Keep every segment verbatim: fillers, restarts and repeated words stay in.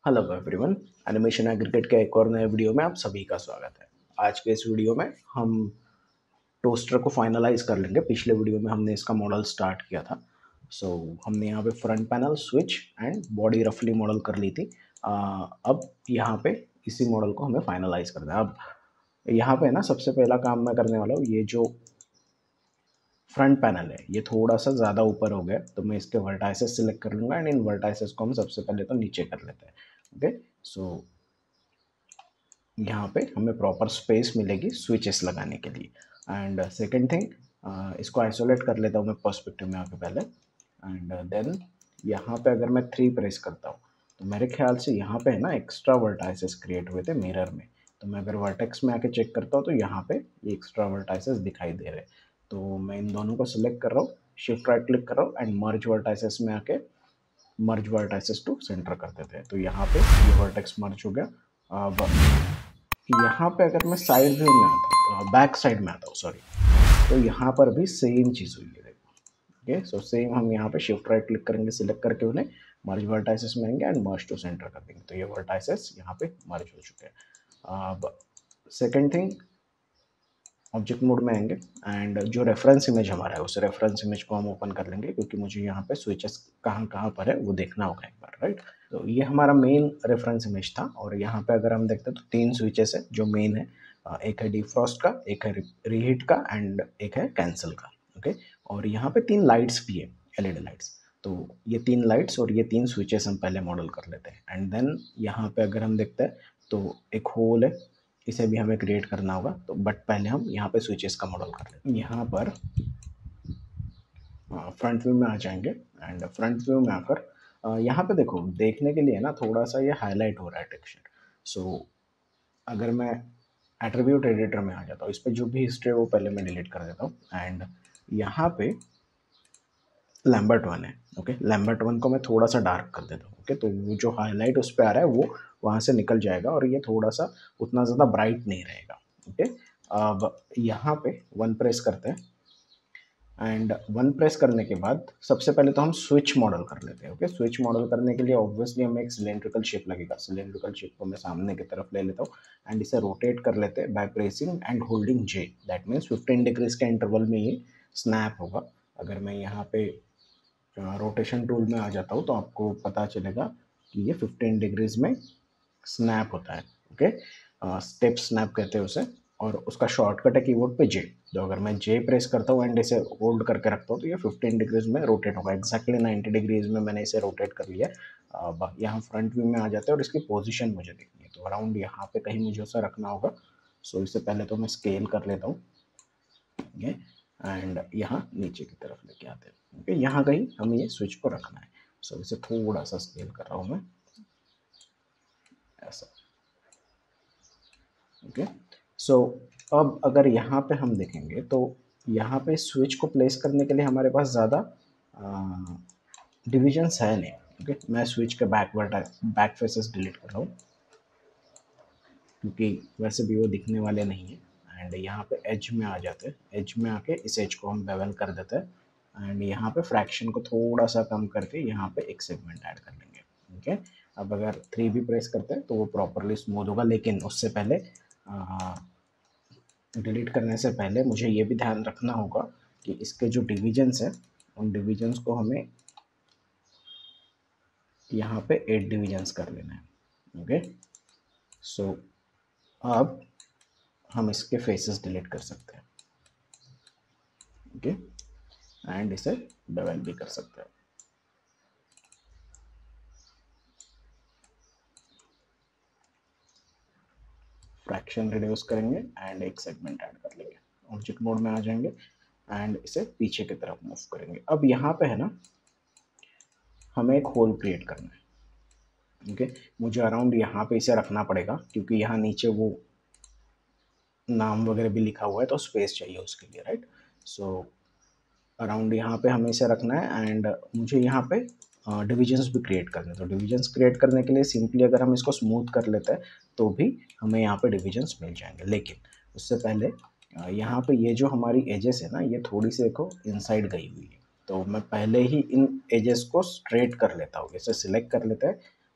Hello everyone. Animation aggregate के एक और नए वीडियो में आप सभी का स्वागत है। आज के इस वीडियो में हम टोस्टर को फाइनलाइज कर लेंगे। पिछले वीडियो में हमने इसका मॉडल स्टार्ट किया था। सो so, हमने यहाँ पे front panel, switch and body रफली मॉडल कर ली थी। आ, अब यहाँ पे इसी मॉडल को हमें फाइनलाइज करना है। अब यहाँ पे ना सबसे पहला काम मैं करने वाला हूँ, ये जो फ्रंट पैनल है ये थोड़ा सा ज़्यादा ऊपर हो गया, तो मैं इसके वर्टाइसेस सिलेक्ट कर लूँगा एंड इन वर्टाइसेस को हम सबसे पहले तो नीचे कर लेते हैं। ओके, सो यहाँ पे हमें प्रॉपर स्पेस मिलेगी स्विचेस लगाने के लिए। एंड सेकंड थिंग, इसको आइसोलेट कर लेता हूँ मैं पर्सपेक्टिव में आके पहले। एंड देन यहाँ पे अगर मैं थ्री प्रेस करता हूँ तो मेरे ख्याल से यहाँ पे है ना एक्स्ट्रा वर्टाइसेस क्रिएट हुए थे मिरर में। तो मैं अगर वर्टेक्स में आके चेक करता हूँ तो यहाँ पे ये एक्स्ट्रा वर्टाइसेस दिखाई दे रहे हैं। तो मैं इन दोनों को सिलेक्ट कर रहा हूँ, शिफ्ट राइट क्लिक कर रहा हूँ एंड मर्ज वर्टाइसेस में आके मर्ज वर्टाइसेस टू सेंटर कर देते हैं। तो यहाँ पे ये वर्टेक्स मर्ज हो गया। अब यहाँ पे अगर मैं साइड व्यू में आता हूँ, बैक साइड में आता हूँ सॉरी, तो यहाँ पर भी सेम चीज़ हुई है। ओके, सो सेम हम यहाँ पे शिफ्ट राइट क्लिक करेंगे, सिलेक्ट करके उन्हें मर्ज वर्टाइसेस में आएंगे एंड मर्ज टू सेंटर कर देंगे। तो ये वर्टाइसेस यहाँ पे मर्ज हो चुके हैं। अब सेकेंड थिंग, ऑब्जेक्ट मोड में आएंगे एंड जो रेफरेंस इमेज हमारा है उस रेफरेंस इमेज को हम ओपन कर लेंगे, क्योंकि मुझे यहाँ पे स्विचेस कहाँ कहाँ पर है वो देखना होगा एक बार, राइट। तो ये हमारा मेन रेफरेंस इमेज था और यहाँ पे अगर हम देखते हैं तो तीन स्विचेस है जो मेन है। एक है डिफ्रॉस्ट का, एक है रीहीट का एंड एक है कैंसिल का। ओके, और यहाँ पे तीन लाइट्स भी है, एलईडी लाइट्स। तो ये तीन लाइट्स और ये तीन स्विचेस हम पहले मॉडल कर लेते हैं एंड देन यहाँ पे अगर हम देखते हैं तो एक होल है, इसे भी हमें क्रिएट करना होगा। तो बट पहले हम यहाँ पे स्विचेस का मॉडल कर लेते हैं। यहाँ पर फ्रंट व्यू में आ जाएंगे एंड फ्रंट व्यू में आकर यहाँ पे देखो, देखने के लिए ना थोड़ा सा ये हाईलाइट हो रहा है टेक्सचर। सो अगर मैं एट्रीब्यूट एडिटर में आ जाता हूँ, इस पर जो भी हिस्ट्री है वो पहले मैं डिलीट कर देता हूँ एंड यहाँ पे लैम्बर्ट वन है। ओके, लैम्बर्ट वन को मैं थोड़ा सा डार्क कर देता हूँ। ओके, तो वो जो हाईलाइट उस पर आ रहा है वो वहाँ से निकल जाएगा और ये थोड़ा सा उतना ज़्यादा ब्राइट नहीं रहेगा। ओके, अब यहाँ पे वन प्रेस करते हैं एंड वन प्रेस करने के बाद सबसे पहले तो हम स्विच मॉडल कर लेते हैं। ओके, स्विच मॉडल करने के लिए ऑब्वियसली हमें एक सिलेंड्रिकल शेप लगेगा। सिलेंड्रिकल शेप को मैं सामने की तरफ ले लेता हूँ एंड इसे रोटेट कर लेते हैं by pressing and holding J. That means fifteen degrees के इंटरवल में ये स्नैप होगा। अगर मैं यहाँ पे रोटेशन टूल में आ जाता हूँ तो आपको पता चलेगा कि ये फिफ्टीन डिग्रीज में स्नैप होता है। ओके, स्टेप स्नैप कहते हैं उसे और उसका शॉर्टकट है कीबोर्ड पे जे। तो अगर मैं जे प्रेस करता हूँ एंड इसे होल्ड करके रखता हूँ तो ये फिफ्टीन डिग्रीज में रोटेट होगा। एक्जैक्टली नाइन्टी डिग्रीज में मैंने इसे रोटेट कर लिया। अब यहाँ फ्रंट व्यू में आ जाते हैं और इसकी पोजीशन मुझे देखनी है, तो अराउंड यहाँ पे कहीं मुझे उसे रखना होगा। सो इससे पहले तो मैं स्केल कर लेता हूँ ये एंड यहाँ नीचे की तरफ लेके आते हैं। ओके, यहाँ कहीं हमें ये स्विच को रखना है। सो इसे थोड़ा सा स्केल कर रहा हूँ मैं ऐसा। ओके, सो अब अगर यहाँ पे हम देखेंगे तो यहाँ पे स्विच को प्लेस करने के लिए हमारे पास ज़्यादा डिविजन्स है नहीं। ओके, मैं स्विच के बैकवर्ड बैक फेसेस डिलीट कर रहा हूँ क्योंकि वैसे भी वो दिखने वाले नहीं है। एंड यहाँ पे एज में आ जाते हैं, एज में आके इस एज को हम बेवल कर देते हैं एंड यहाँ पे फ्रैक्शन को थोड़ा सा कम करके यहाँ पे एक सेगमेंट ऐड कर लेंगे। ओके, अब अगर थ्री भी प्रेस करते हैं तो वो प्रॉपरली स्मूथ होगा, लेकिन उससे पहले डिलीट करने से पहले मुझे ये भी ध्यान रखना होगा कि इसके जो डिविजन्स हैं उन डिविजन्स को हमें यहाँ पे एट डिविजन्स कर लेना है। ओके, सो अब हम इसके फेसेस डिलीट कर सकते हैं। ओके, एंड इसे बेवल भी कर सकते हैं। फ्रैक्शन रिड्यूस करेंगे एंड एक सेगमेंट ऐड कर लेंगे। ऑब्जेक्ट मोड में आ जाएंगे एंड इसे पीछे की तरफ मूव करेंगे। अब यहाँ पे है ना हमें एक होल क्रिएट करना है। ओके, मुझे अराउंड यहाँ पे इसे रखना पड़ेगा क्योंकि यहाँ नीचे वो नाम वगैरह भी लिखा हुआ है तो स्पेस चाहिए उसके लिए, राइट। सो अराउंड यहाँ पे हमें इसे रखना है एंड मुझे यहाँ पे डिविजन्स भी क्रिएट करने हैं। तो डिविजन्स क्रिएट करने के लिए सिंपली अगर हम इसको स्मूथ कर लेते हैं तो भी हमें यहाँ पे डिविजन्स मिल जाएंगे। लेकिन उससे पहले यहाँ पे ये जो हमारी एजेस है ना ये थोड़ी सी देखो इनसाइड गई हुई है, तो मैं पहले ही इन एजेस को स्ट्रेट कर लेता हूँ। इसे सिलेक्ट कर लेते हैं,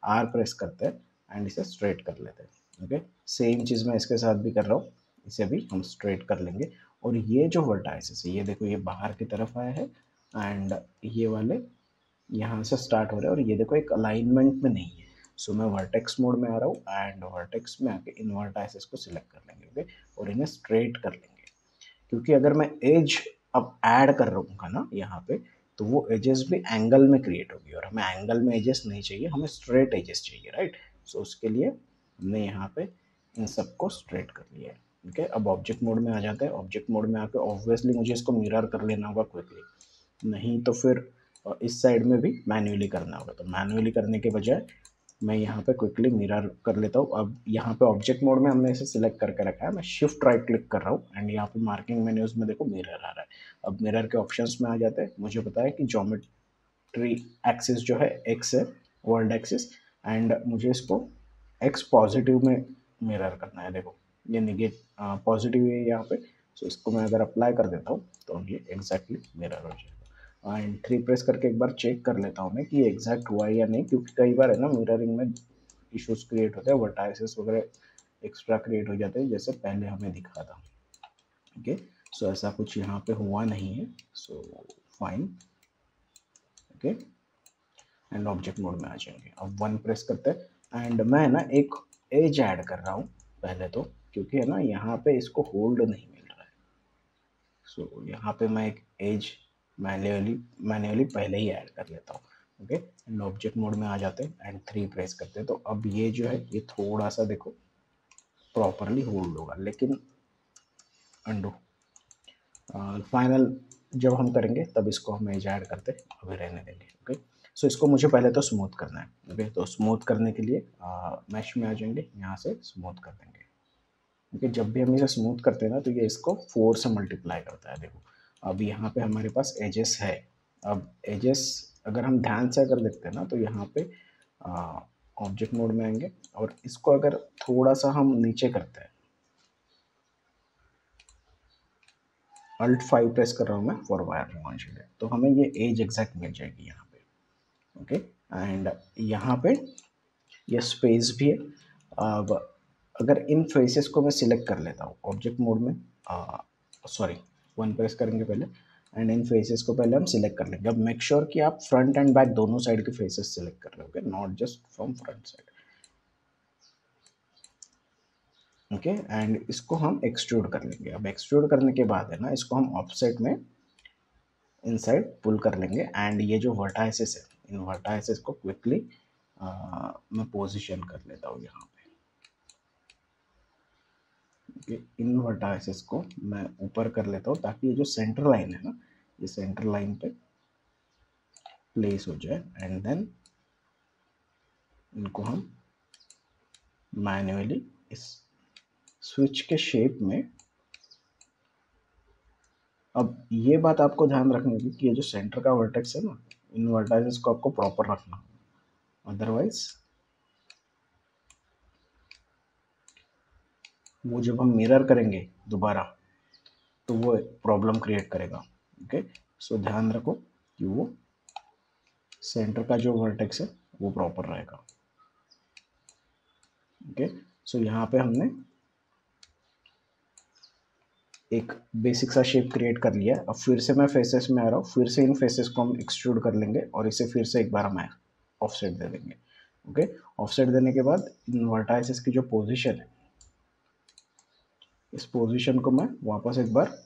आर प्रेस करते हैं एंड इसे स्ट्रेट कर लेते हैं। ओके, सेम चीज़ मैं इसके साथ भी कर रहा हूँ, इसे भी हम स्ट्रेट कर लेंगे। और ये जो वर्टाइसेस है, ये देखो ये बाहर की तरफ आया है एंड ये वाले यहाँ से स्टार्ट हो रहे हैं और ये देखो एक अलाइनमेंट में नहीं है। सो so, मैं वर्टेक्स मोड में आ रहा हूँ एंड वर्टेक्स में आके इन वर्टाइसेस को सिलेक्ट कर लेंगे। ओके, और इन्हें स्ट्रेट कर लेंगे, क्योंकि अगर मैं एज अब ऐड कर रहूँगा ना यहाँ पे, तो वो एजेस भी एंगल में क्रिएट होगी और हमें एंगल में एजेस नहीं चाहिए, हमें स्ट्रेट एजेस चाहिए, राइट। सो उसके लिए हमने यहाँ पे इन सबको स्ट्रेट कर लिया है। ठीक है, अब ऑब्जेक्ट मोड में आ जाते हैं। ऑब्जेक्ट मोड में आकर ऑब्वियसली मुझे इसको मिरर कर लेना होगा क्विकली, नहीं तो फिर इस साइड में भी मैन्युअली करना होगा। तो मैन्युअली करने के बजाय मैं यहाँ पे क्विकली मिरर कर लेता हूँ। अब यहाँ पे ऑब्जेक्ट मोड में हमने इसे सिलेक्ट करके रखा है, मैं शिफ्ट राइट क्लिक कर रहा हूँ एंड यहाँ पे मार्किंग मेन्यूज में देखो मिरर आ रहा है। अब मिरर के ऑप्शंस में आ जाते हैं। मुझे पता है कि ज्योमेट्री एक्सिस जो है एक्स है, वर्ल्ड एक्सिस, एंड मुझे इसको एक्स पॉजिटिव में मिरर करना है। देखो ये निगेट पॉजिटिव है यहाँ पे, सो इसको मैं अगर अप्लाई कर देता हूँ तो ये एग्जैक्टली मिरर हो जाएगा। एंड थ्री प्रेस करके एक बार चेक कर लेता हूँ मैं कि ये एग्जैक्ट हुआ है या नहीं, क्योंकि कई बार है ना मिररिंग में इश्यूज क्रिएट होते हैं, वर्टाइसेस वगैरह एक्स्ट्रा क्रिएट हो जाते हैं, जैसे पहले हमें दिखा था। ओके, सो ऐसा कुछ यहाँ पे हुआ नहीं है, so fine. Okay, and object mode में आ जाएंगे। अब वन प्रेस करते हैं एंड मैं ना एक एज ऐड कर रहा हूँ पहले तो, क्योंकि है ना यहाँ पे इसको होल्ड नहीं मिल रहा है। सो so, यहाँ पे मैं एक एज मैन्युअली मैन्युअली पहले ही ऐड कर लेता हूँ। ओके, एंड ऑब्जेक्ट मोड में आ जाते हैं एंड थ्री प्रेस करते हैं। तो अब ये जो है ये थोड़ा सा देखो प्रॉपरली होल्ड होगा, लेकिन अंडू फाइनल जब हम करेंगे तब इसको हम एज ऐड करते हैं, अभी रहने देंगे। ओके, सो इसको मुझे पहले तो स्मूथ करना है। Okay okay? तो स्मूथ करने के लिए मैश में आ जाएंगे, यहाँ से स्मूथ कर देंगे। ओके, जब भी हम इसे स्मूथ करते हैं ना तो ये इसको फोर से मल्टीप्लाई करता है। देखो अब यहाँ पे हमारे पास एजेस है। अब एजेस अगर हम ध्यान से अगर देखते हैं ना तो यहाँ पे ऑब्जेक्ट मोड में आएंगे और इसको अगर थोड़ा सा हम नीचे करते हैं, अल्ट फाइव प्रेस कर रहा हूँ मैं फॉर वायर, तो हमें ये एज एग्जैक्ट मिल जाएगी यहाँ पे। ओके, एंड यहाँ पे ये स्पेस भी है। अब अगर इन फेसेस को मैं सिलेक्ट कर लेता हूँ ऑब्जेक्ट मोड में, सॉरी वन प्रेस करेंगे पहले एंड इन फेसेस को पहले हम सिलेक्ट कर लेंगे। अब मेक श्योर sure कि आप फ्रंट एंड बैक दोनों साइड के फेसेस सिलेक्ट कर रहे हो, not just from front side. Okay, and इसको हम एक्सट्रूड कर लेंगे। अब एक्सट्रूड करने के बाद है ना इसको हम ऑफसेट में इनसाइड पुल कर लेंगे एंड ये जो वर्टाइसेस है इन वर्टाइसेस को क्विकली मैं पोजीशन कर लेता हूँ यहाँ पे। okay, इन वर्टाइसेस को मैं ऊपर कर लेता हूँ ताकि ये जो सेंटर लाइन है ना ये सेंटर लाइन पे प्लेस हो जाए एंड देन इनको हम मैन्युअली इस स्विच के शेप में। अब ये बात आपको ध्यान रखने की कि ये जो सेंटर का वर्टेक्स है ना इन वर्टाइसेस को आपको प्रॉपर रखना, अदरवाइज वो जब हम मिरर करेंगे दोबारा तो वो प्रॉब्लम क्रिएट करेगा। ओके, सो ध्यान रखो कि वो सेंटर का जो वर्टेक्स है वो प्रॉपर रहेगा। ओके, सो यहाँ पे हमने एक बेसिक सा शेप क्रिएट कर लिया। अब फिर से मैं फेसेस में आ रहा हूँ, फिर से इन फेसेस को हम एक्सट्रूड कर लेंगे और इसे फिर से एक बार हम ऑफसेट दे देंगे। ओके, ऑफसेट देने के बाद इन वर्टाइसेस की जो पोजीशन है इस पोजीशन को मैं वापस एक बार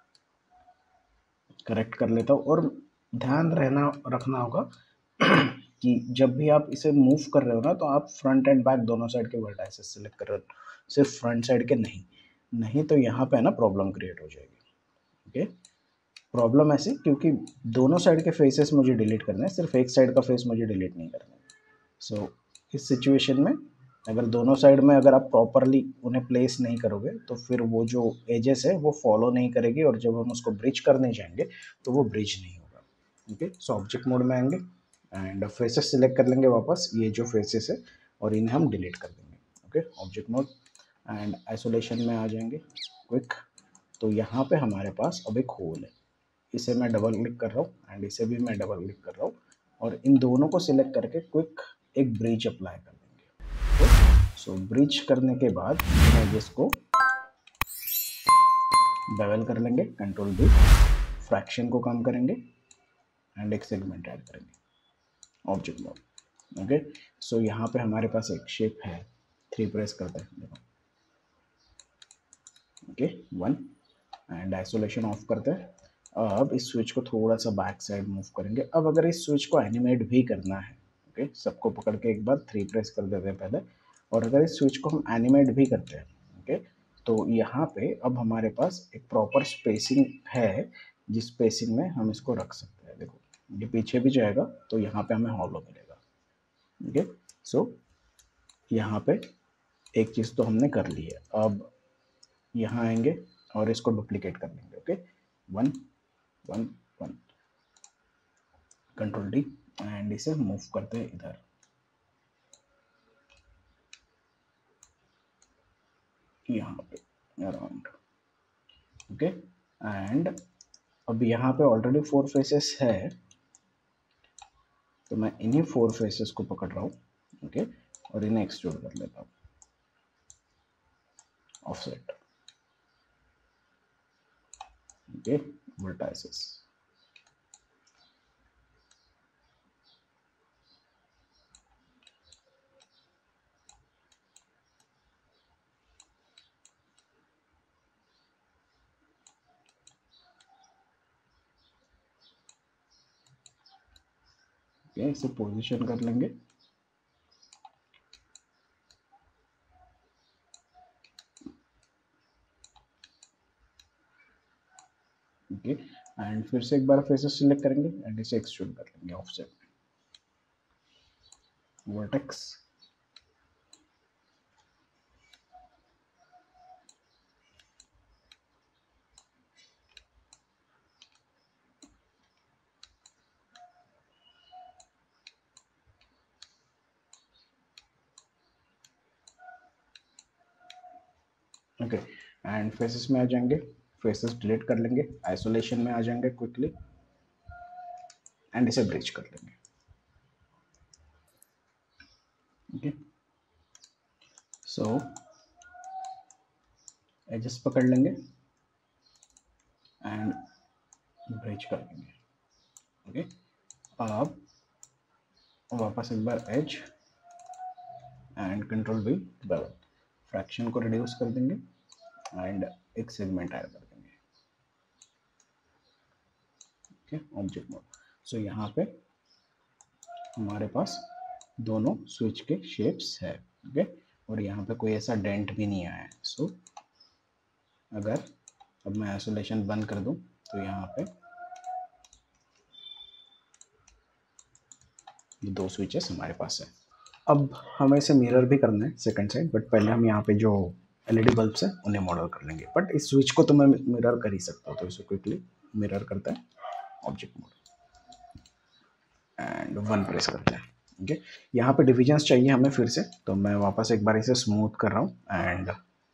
करेक्ट कर लेता हूँ। और ध्यान रहना रखना होगा कि जब भी आप इसे मूव कर रहे हो ना तो आप फ्रंट एंड बैक दोनों साइड के वर्टाइसेस सेलेक्ट कर रहे हो, सिर्फ फ्रंट साइड के नहीं नहीं तो यहाँ पे है ना प्रॉब्लम क्रिएट हो जाएगी। ओके, प्रॉब्लम ऐसी क्योंकि दोनों साइड के फेसेस मुझे डिलीट करने हैं, सिर्फ एक साइड का फेस मुझे डिलीट नहीं करना है। सो so, इस सिचुएशन में अगर दोनों साइड में अगर आप प्रॉपरली उन्हें प्लेस नहीं करोगे तो फिर वो जो एजेस है वो फॉलो नहीं करेगी और जब हम उसको ब्रिज करने जाएंगे तो वो ब्रिज नहीं होगा। ओके, सो ऑब्जेक्ट मोड में आएंगे एंड फेसेस सिलेक्ट कर लेंगे वापस, ये जो फेसेस है और इन्हें हम डिलीट कर देंगे। Okay, object mode and isolation में आ जाएंगे क्विक। तो यहाँ पे हमारे पास अब एक होल है, इसे मैं डबल क्लिक कर रहा हूँ एंड इसे भी मैं डबल क्लिक कर रहा हूँ और इन दोनों को सिलेक्ट करके क्विक एक ब्रिज अप्लाई कर देंगे। सो ब्रिज करने के बाद हम इसको बेवल कर लेंगे, कंट्रोल बी, फ्रैक्शन को कम करेंगे एंड एक सेगमेंट ऐड करेंगे ऑब्जेक्ट मोड। ओके, सो यहाँ पे हमारे पास एक शेप है, थ्री प्रेस करते हैं देखो, okay one, and isolation off करते हैं। अब इस स्विच को थोड़ा सा बैक साइड मूव करेंगे। अब अगर इस स्विच को एनिमेट भी करना है, ओके सबको पकड़ के एक बार थ्री प्रेस कर देते हैं पहले, और अगर इस स्विच को हम एनिमेट भी करते हैं, ओके तो यहाँ पे अब हमारे पास एक प्रॉपर स्पेसिंग है, जिस स्पेसिंग में हम इसको रख सकते हैं। देखो ये पीछे भी जाएगा तो यहाँ पे हमें हॉलो मिलेगा। ओके, सो यहाँ पे एक चीज़ तो हमने कर ली है। अब यहाँ आएंगे और इसको डुप्लीकेट कर लेंगे। Okay, one one one, control D, and इसे मूव करते हैं इधर। यहाँ पे अराउंड, ओके एंड अब यहाँ पे ऑलरेडी फोर फेसेस है, तो मैं इन्हीं फोर फेसेस को पकड़ रहा हूँ, ओके और इन्हें एक्सट्रूड कर लेता हूँ, ऑफसेट, ओके वर्टाइसेस, ओके इसे पोजीशन कर लेंगे। ओके एंड फिर से एक बार फेसेस सिलेक्ट करेंगे एंड इसे एक्सट्रूड कर लेंगे offset, vertex, okay and faces में आ जाएंगे, फेसेस डिलीट कर लेंगे, आइसोलेशन में आ जाएंगे क्विकली एंड इसे ब्रिज कर लेंगे। ओके सो एजेस पकड़ लेंगे एंड ब्रिज कर लेंगे। ओके अब वापस एक बार edge and control B, bevel, fraction को रिड्यूस कर देंगे एंड एक सेगमेंट ऐड कर देंगे। ओके ऑब्जेक्ट मोड, सो यहाँ पे हमारे पास दोनों स्विच के शेप्स है। ओके और यहाँ पे कोई ऐसा डेंट भी नहीं आया है। सो अगर अब मैं आइसोलेशन बंद कर दूं तो यहाँ पे ये दो स्विचेस हमारे पास है। अब हमें इसे मिरर भी करना है सेकंड साइड, बट पहले हम यहाँ पे जो एलईडी बल्ब्स है उन्हें मॉडल कर लेंगे। बट इस स्विच को तो मैं मिरर कर ही सकता हूँ, तो इसे क्विकली मिरर करता है, object mode and one press करते हैं। ओके यहाँ पे डिविजन्स चाहिए हमें फिर से, तो मैं वापस एक बार इसे स्मूथ कर रहा हूँ एंड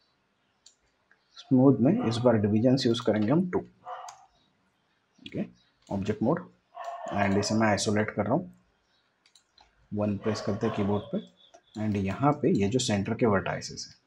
स्मूथ में इस बार डिविजन्स यूज करेंगे हम two. Okay object mode and इसे मैं आइसोलेट कर रहा हूँ, वन प्रेस करते हैं कीबोर्ड पे एंड यहाँ पे ये जो सेंटर के वर्टाइसेस है,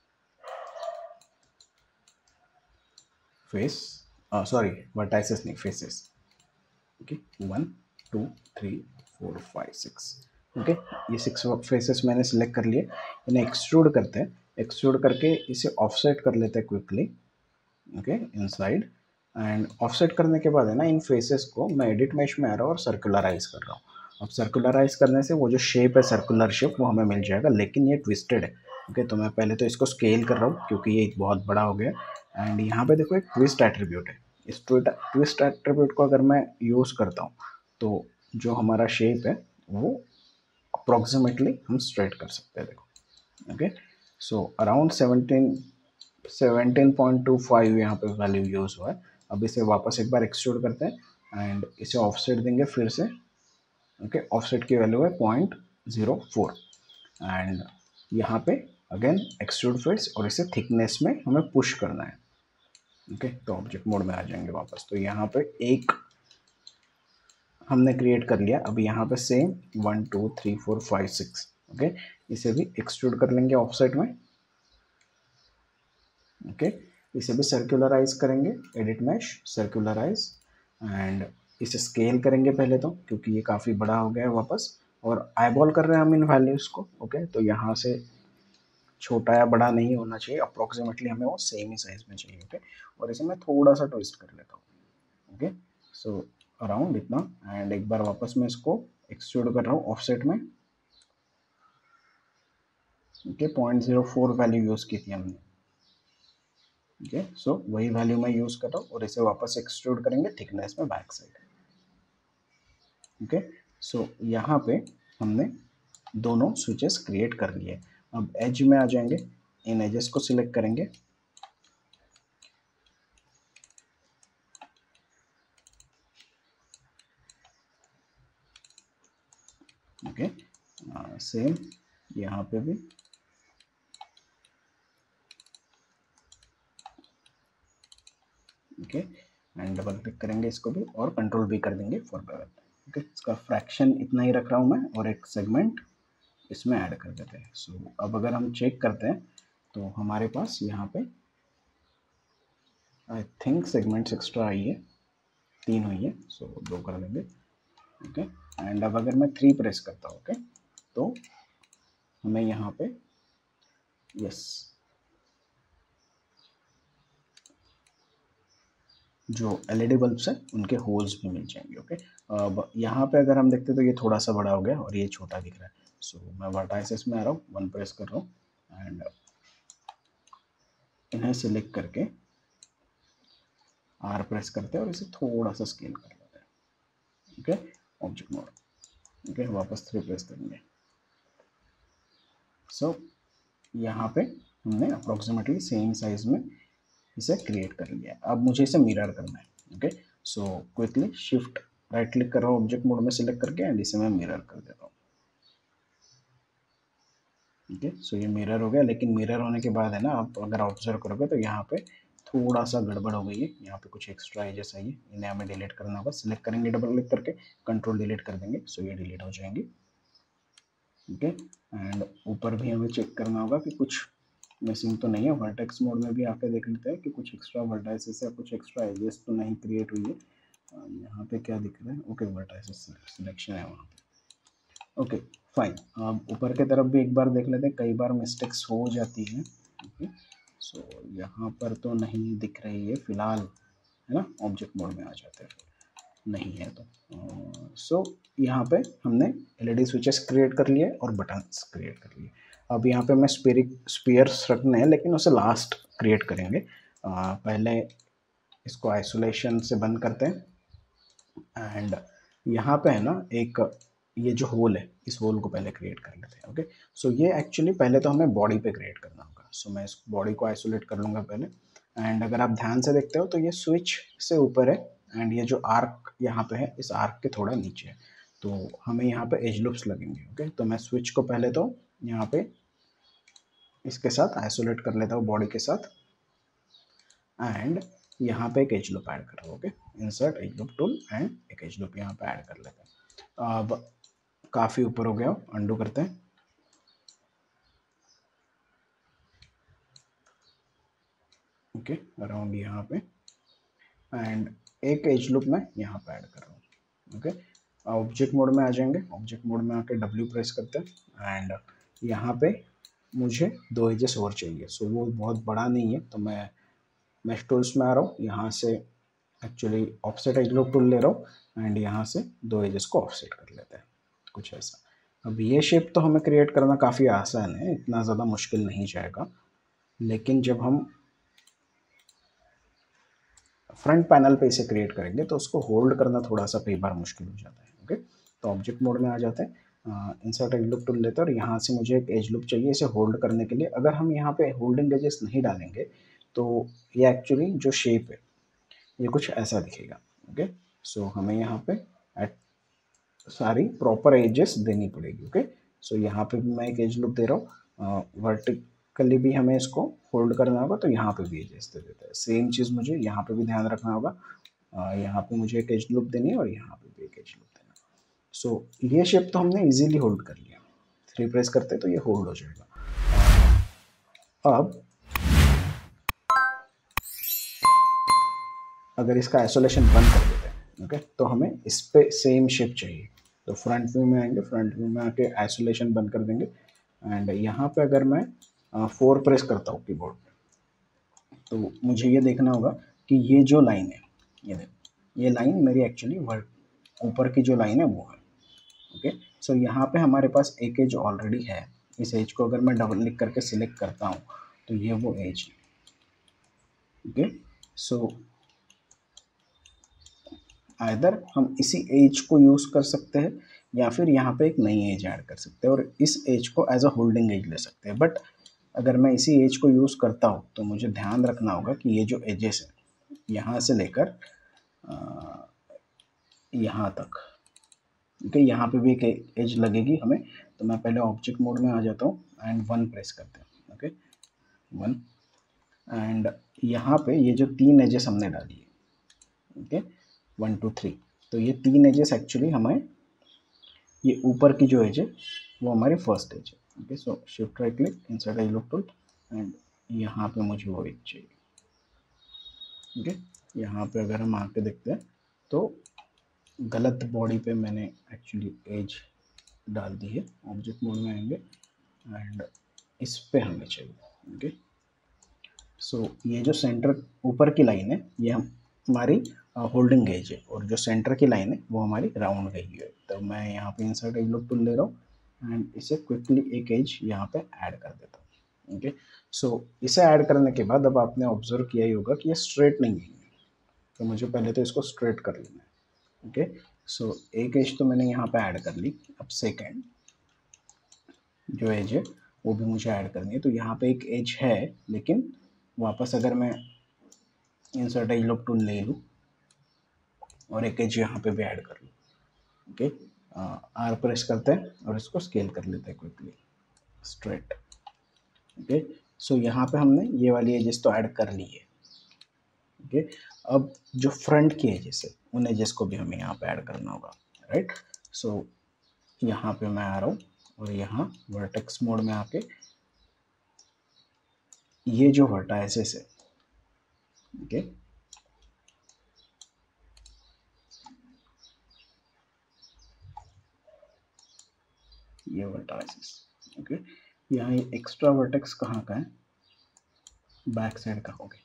फेस सॉरी वर्टाइसेस नहीं faces, okay one two three four five six, okay ये सिक्स फेसेस मैंने सिलेक्ट कर लिए। इन्हें एक्सट्रूड करते हैं, एक्सट्रूड करके इसे ऑफसेट कर लेते हैं quickly, okay inside and offset करने के बाद है ना, इन फेसेस को मैं एडिट मैश में आ रहा हूँ और सर्कुलराइज कर रहा हूँ। अब सर्कुलराइज करने से वो जो शेप है सर्कुलर शेप वो हमें मिल जाएगा, लेकिन ये ट्विस्टेड है। ओके तो मैं पहले तो इसको स्केल कर रहा हूँ क्योंकि ये बहुत बड़ा हो गया एंड यहाँ पे देखो एक ट्विस्ट एट्रीब्यूट है। इस ट्विस्ट एट्रीब्यूट को अगर मैं यूज़ करता हूँ तो जो हमारा शेप है वो अप्रॉक्सीमेटली हम स्ट्रेट कर सकते हैं। देखो okay so around seventeen seventeen point two five यहाँ पे वैल्यू यूज़ हुआ है। अब इसे वापस एक बार एक्सट्रूड करते हैं एंड इसे ऑफसेट देंगे फिर से। ओके ऑफसेट की वैल्यू है पॉइंट ज़ीरो फोर एंड यहाँ पे अगेन एक्सट्रूड फेस और इसे थिकनेस में हमें पुश करना है। ओके तो ऑब्जेक्ट मोड में आ जाएंगे वापस, तो यहाँ पे एक हमने क्रिएट कर लिया। अब यहाँ पे same one two three four five six, okay, इसे भी एक्सट्रूड कर लेंगे ऑफसेट में, ओके okay? इसे भी सर्कुलराइज करेंगे, एडिट मैश सर्कुलराइज, एंड इसे स्केल करेंगे पहले तो, क्योंकि ये काफ़ी बड़ा हो गया है वापस, और आईबॉल कर रहे हैं हम इन वैल्यूज़ को, ओके okay? तो यहाँ से छोटा या बड़ा नहीं होना चाहिए, अप्रोक्सीमेटली हमें वो सेम ही साइज में चाहिए, ओके okay? और इसे मैं थोड़ा सा ट्विस्ट कर लेता हूँ, ओके, सो अराउंड इतना, एंड एक बार वापस मैं इसको एक्सट्रूड कर रहा हूँ ऑफसेट में, okay, point zero four value use की थी हमने, ओके, सो वही वैल्यू मैं यूज़ कर रहा हूँ, और इसे वापस एक्सट्रूड करेंगे थिकनेस में बैक साइड, ओके, सो यहाँ पे हमने दोनों स्विचेस क्रिएट कर लिए। अब एज में आ जाएंगे, इन एजेस को सिलेक्ट करेंगे, ओके, सेम यहाँ पे भी, ओके, एंड डबल क्लिक करेंगे इसको भी, और कंट्रोल भी कर देंगे फॉर बेवल, ओके, इसका फ्रैक्शन इतना ही रख रहा हूँ मैं, और एक सेगमेंट इसमें ऐड कर देते हैं। सो so, अब अगर हम चेक करते हैं तो हमारे पास यहाँ पे आई थिंक सेगमेंट्स एक्स्ट्रा आई है, तीन हुई है, सो so, दो कर देंगे, ओके, एंड अब अगर मैं थ्री प्रेस करता हूँ, ओके, तो हमें यहाँ पे यस जो एलईडी बल्ब्स हैं उनके होल्स भी मिल जाएंगे, ओके। अब यहाँ पे अगर हम देखते हैं तो ये थोड़ा सा बड़ा हो गया और ये छोटा दिख रहा है। सो so, मैं वर्टाइसेस में आ रहा हूँ, वन प्रेस कर रहा हूँ, एंड इन्हें सिलेक्ट करके आर प्रेस करते हैं और इसे थोड़ा सा स्केल कर लेते हैं, ओके, ऑब्जेक्ट मोड, ओके, वापस थ्री प्रेस करेंगे। सो so, यहाँ पे हमने अप्रोक्सीमेटली सेम साइज में इसे क्रिएट कर लिया। अब मुझे इसे मिरर करना है, okay, so quickly shift right click कर रहा हूँ ऑब्जेक्ट मोड में सिलेक्ट करके, एंड इसे मैं मिरर कर देता हूँ, ओके, सो ये मिरर हो गया। लेकिन मिरर होने के बाद है ना, आप अगर ऑब्जर्व करोगे तो यहाँ पे थोड़ा सा गड़बड़ हो गई है, यहाँ पे कुछ एक्स्ट्रा एजेस आई है, इन्हें हमें डिलीट करना होगा। सिलेक्ट करेंगे डबल क्लिक करके, कंट्रोल डिलीट कर देंगे, सो ये डिलीट हो जाएंगी, ओके, एंड ऊपर भी हमें चेक करना होगा कि कुछ मिसिंग तो नहीं है। वर्टेक्स मोड में भी आके देख लेते हैं कि कुछ एक्स्ट्रा वर्टाइसेस या कुछ एक्स्ट्रा एजेस तो नहीं क्रिएट हुई है। यहाँ पे क्या दिख रहा है, ओके, वर्टाइसेस सिलेक्शन है वहाँ पे, ओके, फाइन। अब ऊपर की तरफ भी एक बार देख लेते हैं, कई बार मिस्टेक्स हो जाती हैं, ओके, सो यहाँ पर तो नहीं दिख रही है फिलहाल, है ना, ऑब्जेक्ट मोड में आ जाते हैं, नहीं है तो सो uh, so, यहाँ पे हमने एलईडी स्विचेस क्रिएट कर लिए और बटन्स क्रिएट कर लिए। अब यहाँ पे मैं स्पेरिक स्पीयर्स रखने हैं, लेकिन उसे लास्ट क्रिएट करेंगे। uh, पहले इसको आइसोलेशन से बंद करते हैं, एंड यहाँ पे है ना एक ये जो होल है, इस होल को पहले क्रिएट कर लेते हैं, ओके। सो ये एक्चुअली पहले तो हमें बॉडी पे क्रिएट करना होगा। सो so, मैं इस बॉडी को आइसोलेट कर लूँगा पहले, एंड अगर आप ध्यान से देखते हो तो ये स्विच से ऊपर है, एंड ये जो आर्क यहाँ पे है, इस आर्क के थोड़ा नीचे है, तो हमें यहाँ पे एज लूप्स लगेंगे, ओके। तो मैं स्विच को पहले तो यहाँ पे इसके साथ आइसोलेट कर लेता हूँ बॉडी के साथ, एंड यहाँ पे एक एज लूप ऐड कर रहा हूँ, okay, insert edge loop tool, and एक एज लूप यहाँ पे ऐड कर लेते हैं। अब काफ़ी ऊपर हो गया, अंडू करते हैं, ओके, अराउंड यहाँ पे, एंड एक एज लूप मैं यहाँ पे ऐड कर रहा हूँ, ओके। ऑब्जेक्ट मोड में आ जाएंगे, ऑब्जेक्ट मोड में आके डब्ल्यू प्रेस करते हैं, एंड यहाँ पे मुझे दो एजेस और चाहिए। सो वो बहुत बड़ा नहीं है, तो मैं मैश टूल्स में आ रहा हूँ, यहाँ से actually offset edge loop tool ले रहा हूँ, एंड यहाँ से दो एजेस को ऑफसेट कर लेते हैं, कुछ ऐसा। अब ये शेप तो हमें क्रिएट करना काफ़ी आसान है, इतना ज़्यादा मुश्किल नहीं जाएगा, लेकिन जब हम फ्रंट पैनल पे इसे क्रिएट करेंगे तो उसको होल्ड करना थोड़ा सा कई बार मुश्किल हो जाता है, ओके। तो ऑब्जेक्ट मोड में आ जाते हैं, इंसर्ट एज लूप टूल लेते हैं, और यहाँ से मुझे एक एज लूप चाहिए इसे होल्ड करने के लिए। अगर हम यहाँ पे होल्डिंग एजेस नहीं डालेंगे तो ये एक्चुअली जो शेप है ये कुछ ऐसा दिखेगा, ओके। सो हमें यहाँ पे एट सारी प्रॉपर एजेस देनी पड़ेगी, ओके। सो यहाँ पे भी मैं एक एज लूप दे रहा हूँ, वर्टिकली भी हमें इसको होल्ड करना होगा, तो यहाँ पे भी एजेस दे देते हैं। सेम चीज़ मुझे यहाँ पे भी ध्यान रखना होगा, यहाँ पे मुझे एक एज लूप देनी है और यहाँ पे भी एक एज लूप देनी सो ये शेप तो हमने इजीली होल्ड कर लिया, थ्री प्रेस करते तो ये होल्ड हो जाएगा। अब अगर इसका आइसोलेशन बंद कर देते हैं, ओके, तो हमें इस पे सेम शेप चाहिए। तो फ्रंट व्यू में आएंगे, फ्रंट व्यू में आके आइसोलेशन बंद कर देंगे एंड यहाँ पे अगर मैं फोर प्रेस करता हूँ कीबोर्ड पे, तो मुझे ये देखना होगा कि ये जो लाइन है, ये देखो, ये लाइन मेरी एक्चुअली ऊपर की जो लाइन है वो है। ओके, सो यहाँ पे हमारे पास एक एज ऑलरेडी है। इस एज को अगर मैं डबल क्लिक करके सिलेक्ट करता हूँ तो ये वो एज है। ओके, सो आइदर हम इसी एज को यूज़ कर सकते हैं या फिर यहाँ पे एक नई एज ऐड कर सकते हैं और इस एज को एज अ होल्डिंग एज ले सकते हैं। बट अगर मैं इसी एज को यूज़ करता हूँ तो मुझे ध्यान रखना होगा कि ये जो एजेस है यहाँ से लेकर यहाँ तक, ठीक है, यहाँ पे भी एक एज लगेगी हमें। तो मैं पहले ऑब्जेक्ट मोड में आ जाता हूँ एंड वन प्रेस करते हैं। ओके, वन, एंड यहाँ पे ये जो तीन एजेस हमने डाली है, ओके, वन टू थ्री, तो ये तीन एजेस एक्चुअली हमें, ये ऊपर की जो एज है वो हमारी फर्स्ट एज है। Okay, so shift right click, insert edge loop tool and यहाँ पे मुझे वो एज चाहिए। ओके, यहाँ पे अगर हम आके देखते हैं तो गलत बॉडी पे मैंने एक्चुअली एज डाल दी है। ऑब्जेक्ट मोड में आएंगे एंड इस पे हमें चाहिए। ओके, सो ये जो सेंटर ऊपर की लाइन है ये हम हमारी होल्डिंग एज है और जो सेंटर की लाइन है वो हमारी राउंड गई है। तो मैं यहाँ पे इंसर्ट एज लुक टूल ले रहा हूँ एंड इसे क्विकली एक एज यहाँ पे ऐड कर देता हूँ। ओके, सो इसे ऐड करने के बाद अब आपने ऑब्जर्व किया ही होगा कि ये स्ट्रेट नहीं है, तो मुझे पहले तो इसको स्ट्रेट कर लेना है। ओके, सो एक एज तो मैंने यहाँ पे ऐड कर ली। अब सेकेंड जो एज है वो भी मुझे ऐड करनी है। तो यहाँ पे एक एज है लेकिन वापस अगर मैं इंसर्ट एज लुक टूल ले लूँ और एक एज यहाँ पे भी ऐड कर लूँ। ओके, आर प्रेस करते हैं और इसको स्केल कर लेते हैं क्विकली स्ट्रेट। ओके, सो यहाँ पे हमने ये वाली एजेस तो ऐड कर ली है। ओके, अब जो फ्रंट की एजेस है उन एजेस को भी हमें यहाँ पे ऐड करना होगा, राइट। सो यहाँ पे मैं आ रहा हूँ और यहाँ वर्टेक्स मोड में आके ये जो वर्टाइसेस है, ओके, ये वर्टाइसेस, ओके, यहाँ ये एक्स्ट्रा वर्टेक्स कहाँ का है, बैक साइड का हो गया।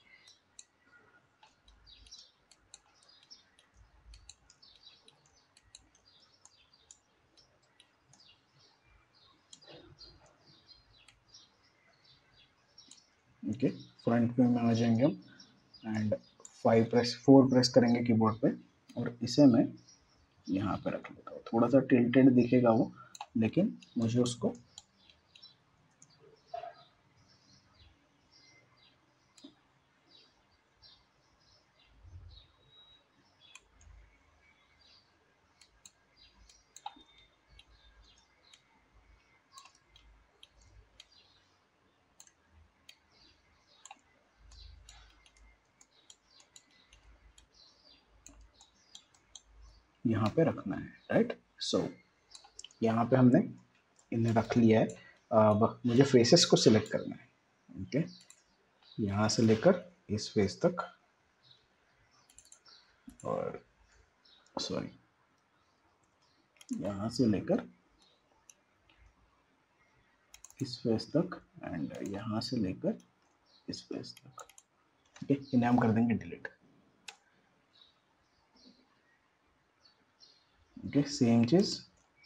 ओके, फ्रंट व्यू में आ जाएंगे हम and five press four press करेंगे कीबोर्ड पे और इसे मैं यहाँ पे रख लेता हूँ। थोड़ा सा टिल्टेड दिखेगा वो, लेकिन मुझे उसको यहाँ पे रखना है, राइट। सो यहाँ पे हमने इन्हें रख लिया है। अब मुझे फेसेस को सिलेक्ट करना है। ओके, यहाँ से लेकर इस फेस तक, और सॉरी यहाँ से लेकर इस फेस तक एंड यहाँ से लेकर इस फेस तक। ओके, इन्हें हम कर देंगे डिलीट। ओके, सेम चीज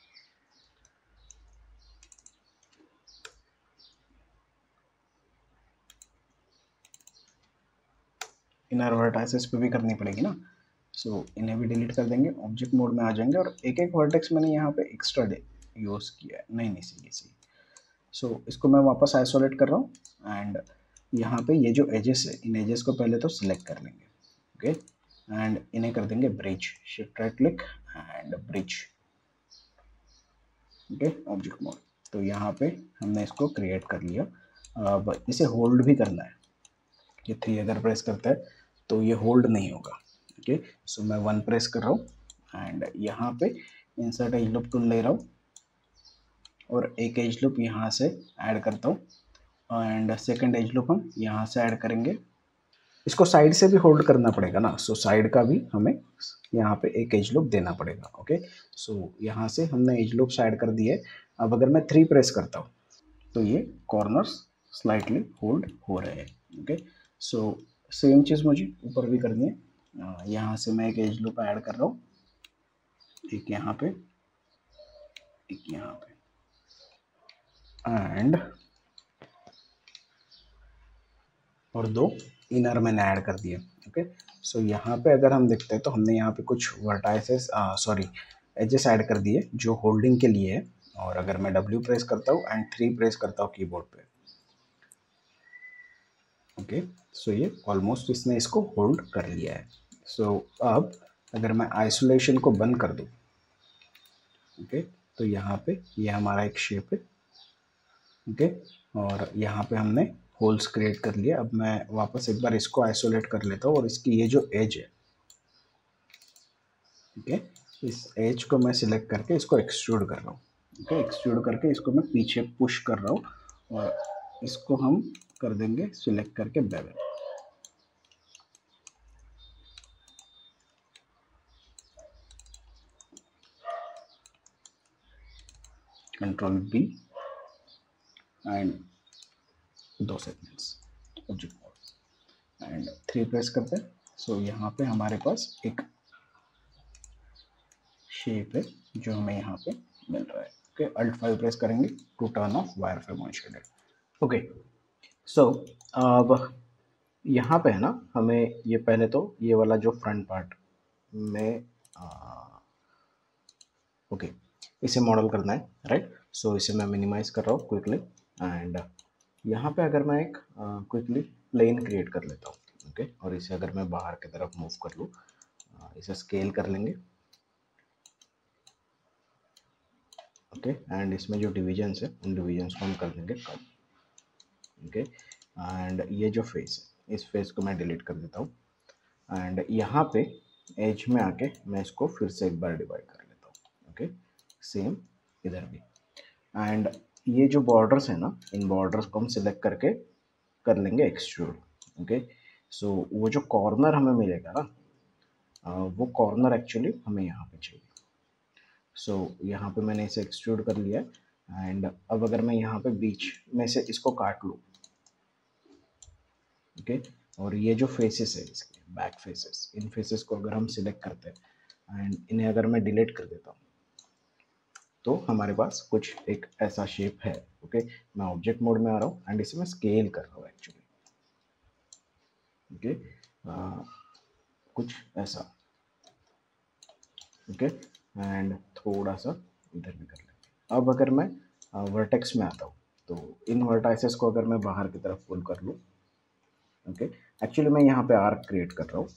इनर वर्टाइसेस पे भी करनी पड़ेगी ना। सो so, इन्हें भी डिलीट कर देंगे, ऑब्जेक्ट मोड में आ जाएंगे और एक एक वर्टेक्स मैंने यहाँ पे एक्स्ट्रा डे यूज़ किया है। नहीं नहीं सी सी सो so, इसको मैं वापस आइसोलेट कर रहा हूँ एंड यहाँ पे ये जो एजेस है इन एजेस को पहले तो सिलेक्ट कर लेंगे। ओके, एंड इन्हें कर देंगे bridge, shift right click and bridge. Okay, object mode, तो यहाँ पे हमने इसको क्रिएट कर लिया। अब इसे होल्ड भी करना है। ये थ्री अगर प्रेस करता है तो ये होल्ड नहीं होगा। ओके, सो मैं वन प्रेस कर रहा हूँ एंड यहाँ पे इंसर्ट एज लूप टूल ले रहा हूँ और एक एज लूप यहाँ से ऐड करता हूँ एंड सेकंड एज लूप हम यहाँ से ऐड करेंगे। इसको साइड से भी होल्ड करना पड़ेगा ना, सो साइड का भी हमें यहाँ पे एक एज लूप देना पड़ेगा। ओके, सो यहाँ से हमने एज लूप ऐड कर दिए। अब अगर मैं थ्री प्रेस करता हूँ तो ये कॉर्नर्स स्लाइटली होल्ड हो रहे हैं। ओके, सो सेम चीज़ मुझे ऊपर भी करनी है। अ, यहाँ से मैं एक एज लूप ऐड कर रहा हूँ, एक यहाँ पे, एक यहाँ पे एंड और दो इनर मैंने ऐड कर दिए। ओके, सो यहाँ पे अगर हम देखते हैं तो हमने यहाँ पे कुछ वर्टाइसेस सॉरी एजेस ऐड कर दिए जो होल्डिंग के लिए है। और अगर मैं डब्ल्यू प्रेस करता हूँ एंड थ्री प्रेस करता हूँ कीबोर्ड पे, ओके, सो ये ऑलमोस्ट इसने इसको होल्ड कर लिया है। सो so, अब अगर मैं आइसोलेशन को बंद कर दूँ, ओके, तो यहाँ पे ये हमारा एक शेप है। ओके, और यहाँ पे हमने होल्स क्रिएट कर लिया। अब मैं वापस एक बार इसको आइसोलेट कर लेता हूँ और इसकी ये जो एज है, ओके, इस एज को मैं सिलेक्ट करके इसको एक्सट्रूड कर रहा हूँ। ओके, एक्सट्रूड करके इसको मैं पीछे पुश कर रहा हूँ और इसको हम कर देंगे सिलेक्ट करके बेवल। कंट्रोल बी एंड दो segments object mode and three press करते हैं। सो so, यहाँ पे हमारे पास एक शेप है जो हमें यहाँ पे मिल रहा है। ओके, अल्ट फाइव प्रेस करेंगे to turn off wireframe on shaded. Okay, so अब यहाँ पे है ना, हमें ये पहले तो ये वाला जो फ्रंट पार्ट में ओके okay, इसे मॉडल करना है, राइट। सो इसे मैं मिनिमाइज कर रहा हूँ क्विकली एंड यहाँ पे अगर मैं एक क्विकली प्लेन क्रिएट कर लेता हूँ। ओके, और इसे अगर मैं बाहर की तरफ मूव कर लूँ, इसे स्केल कर लेंगे। ओके, एंड इसमें जो डिविजन्स है उन डिविजन्स को हम कर देंगे कम। ओके, एंड ये जो फेस है इस फेस को मैं डिलीट कर देता हूँ एंड यहाँ पे एज में आके मैं इसको फिर से एक बार डिवाइड कर लेता हूँ। ओके, सेम इधर भी एंड ये जो बॉर्डर्स है ना, इन बॉर्डर्स को हम सिलेक्ट करके कर लेंगे एक्सट्रूड। ओके, सो वो जो कॉर्नर हमें मिलेगा ना, वो कॉर्नर एक्चुअली हमें यहाँ पे चाहिए। सो so, यहाँ पे मैंने इसे एक्सट्रूड कर लिया एंड अब अगर मैं यहाँ पे बीच में से इसको काट लूँ, ओके okay? और ये जो फेसेस है इसके बैक फेसेस, इन फेसेस को अगर हम सिलेक्ट करते हैं एंड इन्हें अगर मैं डिलीट कर देता हूँ तो हमारे पास कुछ एक ऐसा शेप है। Okay okay? मैं ऑब्जेक्ट मोड में आ रहा हूँ एंड इसे मैं स्केल कर रहा हूँ एक्चुअली। ओके, कुछ ऐसा। ओके, एंड थोड़ा सा इधर भी कर लेंगे। अब अगर मैं वर्टेक्स में आता हूँ तो इन वर्टाइसेस को अगर मैं बाहर की तरफ पुल कर लूँ, ओके, एक्चुअली मैं यहाँ पे आर्क क्रिएट कर रहा हूँ।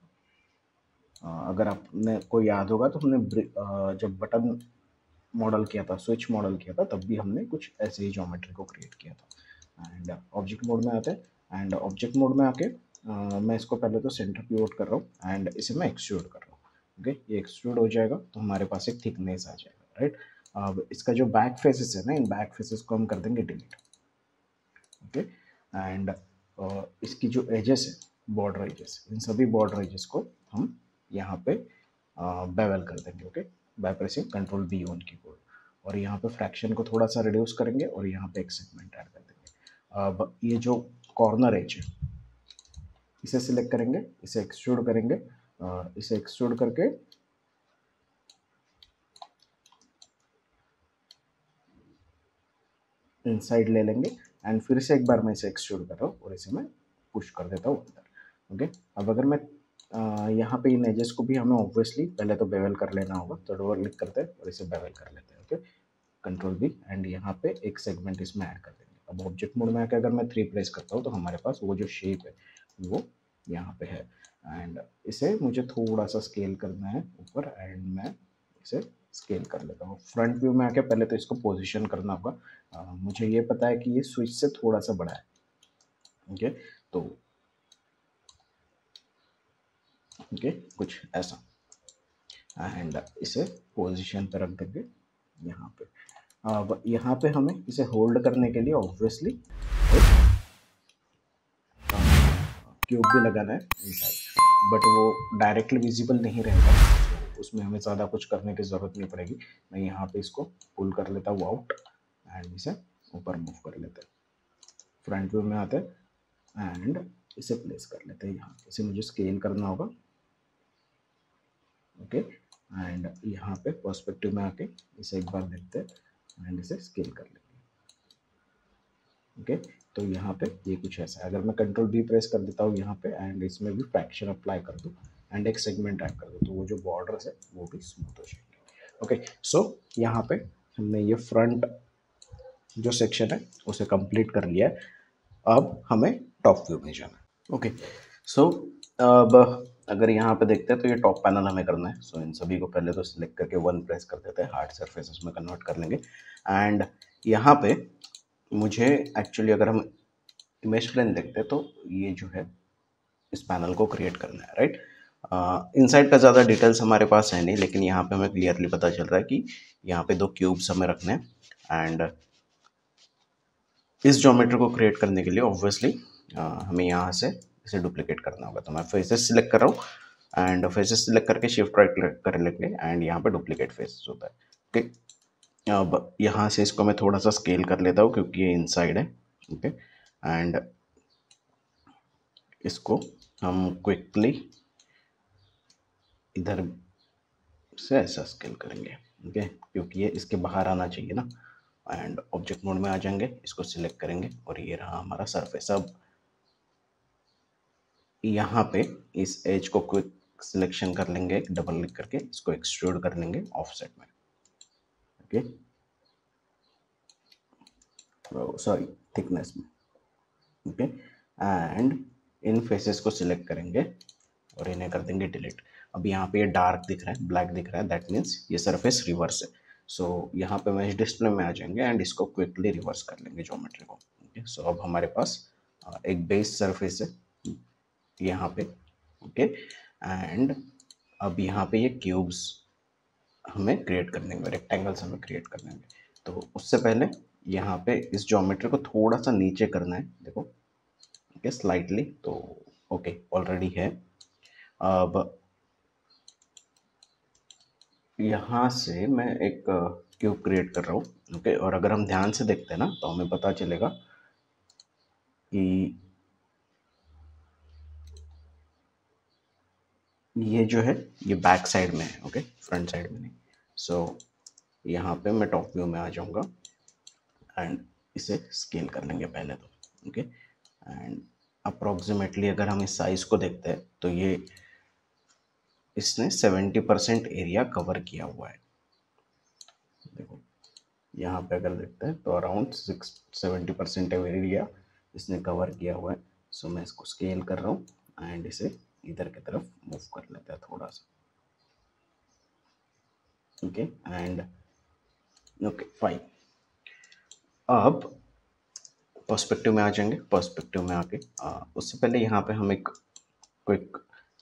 अगर आपने को याद होगा तो हमने जब बटन मॉडल किया था, स्विच मॉडल किया था, तब भी हमने कुछ ऐसे ही ज्योमेट्री को क्रिएट किया था। एंड ऑब्जेक्ट मोड में आते हैं एंड ऑब्जेक्ट मोड में आके uh, मैं इसको पहले तो सेंटर पिवोट कर रहा हूँ एंड इसे मैं एक्सट्रूड कर रहा हूँ। ओके, ये एक्सट्रूड हो जाएगा तो हमारे पास एक थिकनेस आ जाएगा, राइट। अब इसका जो बैक फेसेस है ना, इन बैक फेसेस को हम कर देंगे डिलीट। ओके, एंड इसकी जो एजेस है, बॉर्डर एजेस, इन सभी बॉर्डर एजेस को हम यहाँ पे बेवल कर देंगे। Okay, by pressing control B on keyboard और यहाँ पे फ्रैक्शन को थोड़ा सा रिड्यूस करेंगे और यहाँ पे एक सेगमेंट ऐड कर देंगे। अब ये जो कॉर्नर एज है इसे सिलेक्ट करेंगे, इसे एक्सट्रूड करेंगे, इसे एक्सट्रूड करके इनसाइड ले लेंगे एंड फिर से एक बार मैं इसे एक्सट्रूड कर रहा हूँ और इसे मैं पुश कर देता हूँ अंदर। ओके, अब अगर मैं यहाँ पे इन एजेस को भी हमें ऑब्वियसली पहले तो बेवल कर लेना होगा, तो डबल क्लिक करते हैं और इसे बेवल कर लेते हैं। ओके, कंट्रोल बी एंड यहाँ पे एक सेगमेंट इसमें ऐड कर देंगे। अब ऑब्जेक्ट मोड में आकर अगर मैं थ्री प्रेस करता हूँ तो हमारे पास वो जो शेप है वो यहाँ पे है एंड इसे मुझे थोड़ा सा स्केल करना है ऊपर एंड मैं इसे स्केल कर लेता हूँ। फ्रंट व्यू में आके पहले तो इसको पोजीशन करना होगा। मुझे ये पता है कि ये स्विच से थोड़ा सा बड़ा है। ओके, तो ओके, कुछ ऐसा। एंड इसे पोजीशन पे रख देंगे यहाँ पे। अब यहाँ पे हमें इसे होल्ड करने के लिए ऑब्वियसली क्यूब भी लगाना है इनसाइड, बट वो डायरेक्टली विजिबल नहीं रहेगा, तो उसमें हमें ज़्यादा कुछ करने की ज़रूरत नहीं पड़ेगी। मैं यहाँ पे इसको पुल कर लेता हूँ आउट एंड इसे ऊपर मूव कर लेते हैं। फ्रंट व्यू में आते हैं एंड इसे प्लेस कर लेते हैं यहाँ। इसे मुझे स्केल करना होगा, ओके। एंड यहाँ पे पर्सपेक्टिव में आके इसे एक बार देखते हैं एंड इसे स्केल कर लेंगे, ओके। तो यहाँ पे ये कुछ ऐसा है। अगर मैं कंट्रोल बी प्रेस कर देता हूँ यहाँ पे एंड इसमें भी फ्रैक्शन अप्लाई कर दूँ एंड एक सेगमेंट ऐड कर दूँ, तो वो जो बॉर्डर्स है वो भी स्मूथ हो जाएंगे, ओके। सो यहाँ पे हमने ये फ्रंट जो सेक्शन है उसे कंप्लीट कर लिया है। अब हमें टॉप व्यू में जाना है, ओके। सो अब अगर यहाँ पे देखते हैं तो ये टॉप पैनल हमें करना है। सो इन सभी को पहले तो सिलेक्ट करके वन प्रेस कर देते हैं, हार्ड सरफेसेस में कन्वर्ट कर लेंगे। एंड यहाँ पे मुझे एक्चुअली अगर हम इमेज प्लेन देखते हैं तो ये जो है इस पैनल को क्रिएट करना है, राइट। इनसाइड का ज़्यादा डिटेल्स हमारे पास है नहीं, लेकिन यहाँ पे हमें क्लियरली पता चल रहा है कि यहाँ पे दो क्यूब्स हमें रखने हैं। एंड इस ज्योमेट्री को क्रिएट करने के लिए ऑब्वियसली हमें यहाँ से इसे डुप्लीकेट करना होगा। तो मैं फेसेस सिलेक्ट कर रहा हूँ एंड फेसेस सिलेक्ट करके शिफ्ट राइट कर लेंगे एंड यहाँ पे डुप्लीकेट फेसेस होता है, ओके। अब यहाँ से इसको मैं थोड़ा सा स्केल कर लेता हूँ क्योंकि ये इनसाइड है, ओके। एंड इसको हम क्विकली इधर से ऐसा स्केल करेंगे, ओके, क्योंकि ये इसके बाहर आना चाहिए ना। एंड ऑब्जेक्ट मोड में आ जाएंगे, इसको सिलेक्ट करेंगे और ये रहा हमारा सरफेस। अब यहाँ पे इस एज को क्विक सिलेक्शन कर लेंगे, डबल क्लिक करके इसको एक्सट्रूड कर लेंगे ऑफसेट में, ओके, सॉरी थिकनेस में, ओके। एंड इन फेसेस को सिलेक्ट करेंगे और इन्हें कर देंगे डिलीट। अब यहाँ पे ये डार्क दिख रहा है, ब्लैक दिख रहा है, दैट मीन्स ये सरफेस रिवर्स है। सो so, यहाँ पे मैं इस डिस्प्ले में आ जाएंगे एंड इसको क्विकली रिवर्स कर लेंगे ज्योमेट्री को, ओके। सो अब हमारे पास एक बेस सरफेस है यहाँ पे, ओके। एंड अब यहाँ पे ये क्यूब्स हमें क्रिएट करने हैं, रेक्टेंगल्स हमें क्रिएट करने हैं। तो उससे पहले यहाँ पे इस ज्योमेट्री को थोड़ा सा नीचे करना है, देखो, ओके, स्लाइटली। तो ओके ऑलरेडी है। अब यहाँ से मैं एक क्यूब क्रिएट कर रहा हूँ, ओके। और अगर हम ध्यान से देखते हैं ना तो हमें पता चलेगा कि ये जो है ये बैक साइड में है, ओके, फ्रंट साइड में नहीं। सो so, यहाँ पे मैं टॉप व्यू में आ जाऊँगा एंड इसे स्केल कर लेंगे पहले तो, ओके। एंड अप्रॉक्सीमेटली अगर हम इस साइज़ को देखते हैं तो ये इसने सेवेंटी परसेंट एरिया कवर किया हुआ है, देखो यहाँ पे अगर देखते हैं तो around six seventy percent area इसने कवर किया हुआ है। सो मैं इसको स्केल कर रहा हूँ एंड इसे इधर की तरफ मूव कर लेते हैं थोड़ा सा, ओके। And okay fine. अब पर्सपेक्टिव में आ जाएंगे। पर्सपेक्टिव में आके आ, उससे पहले यहाँ पे हम एक क्विक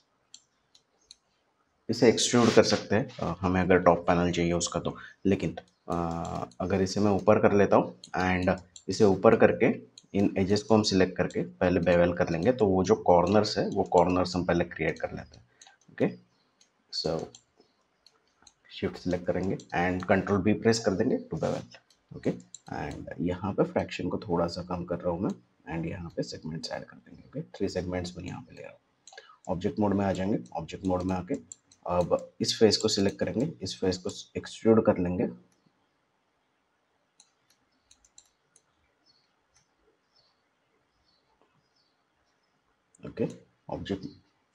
इसे एक्सट्रूड कर सकते हैं, आ, हमें अगर टॉप पैनल चाहिए उसका तो। लेकिन आ, अगर इसे मैं ऊपर कर लेता हूँ एंड इसे ऊपर करके इन एजेस को हम सिलेक्ट करके पहले बेवल कर लेंगे, तो वो जो कॉर्नर्स है वो कॉर्नर्स हम पहले क्रिएट कर लेते हैं, ओके। सो शिफ्ट सिलेक्ट करेंगे एंड कंट्रोल बी प्रेस कर देंगे टू बेवल, ओके। एंड यहाँ पे फ्रैक्शन को थोड़ा सा कम कर रहा हूँ मैं एंड यहाँ पे सेगमेंट्स ऐड कर देंगे, ओके। थ्री सेगमेंट्स में यहाँ पे ले रहा हूँ। ऑब्जेक्ट मोड में आ जाएंगे। ऑब्जेक्ट मोड में आके अब इस फेस को सिलेक्ट करेंगे, इस फेस को एक्सट्रूड कर लेंगे, ओके। ऑब्जेक्ट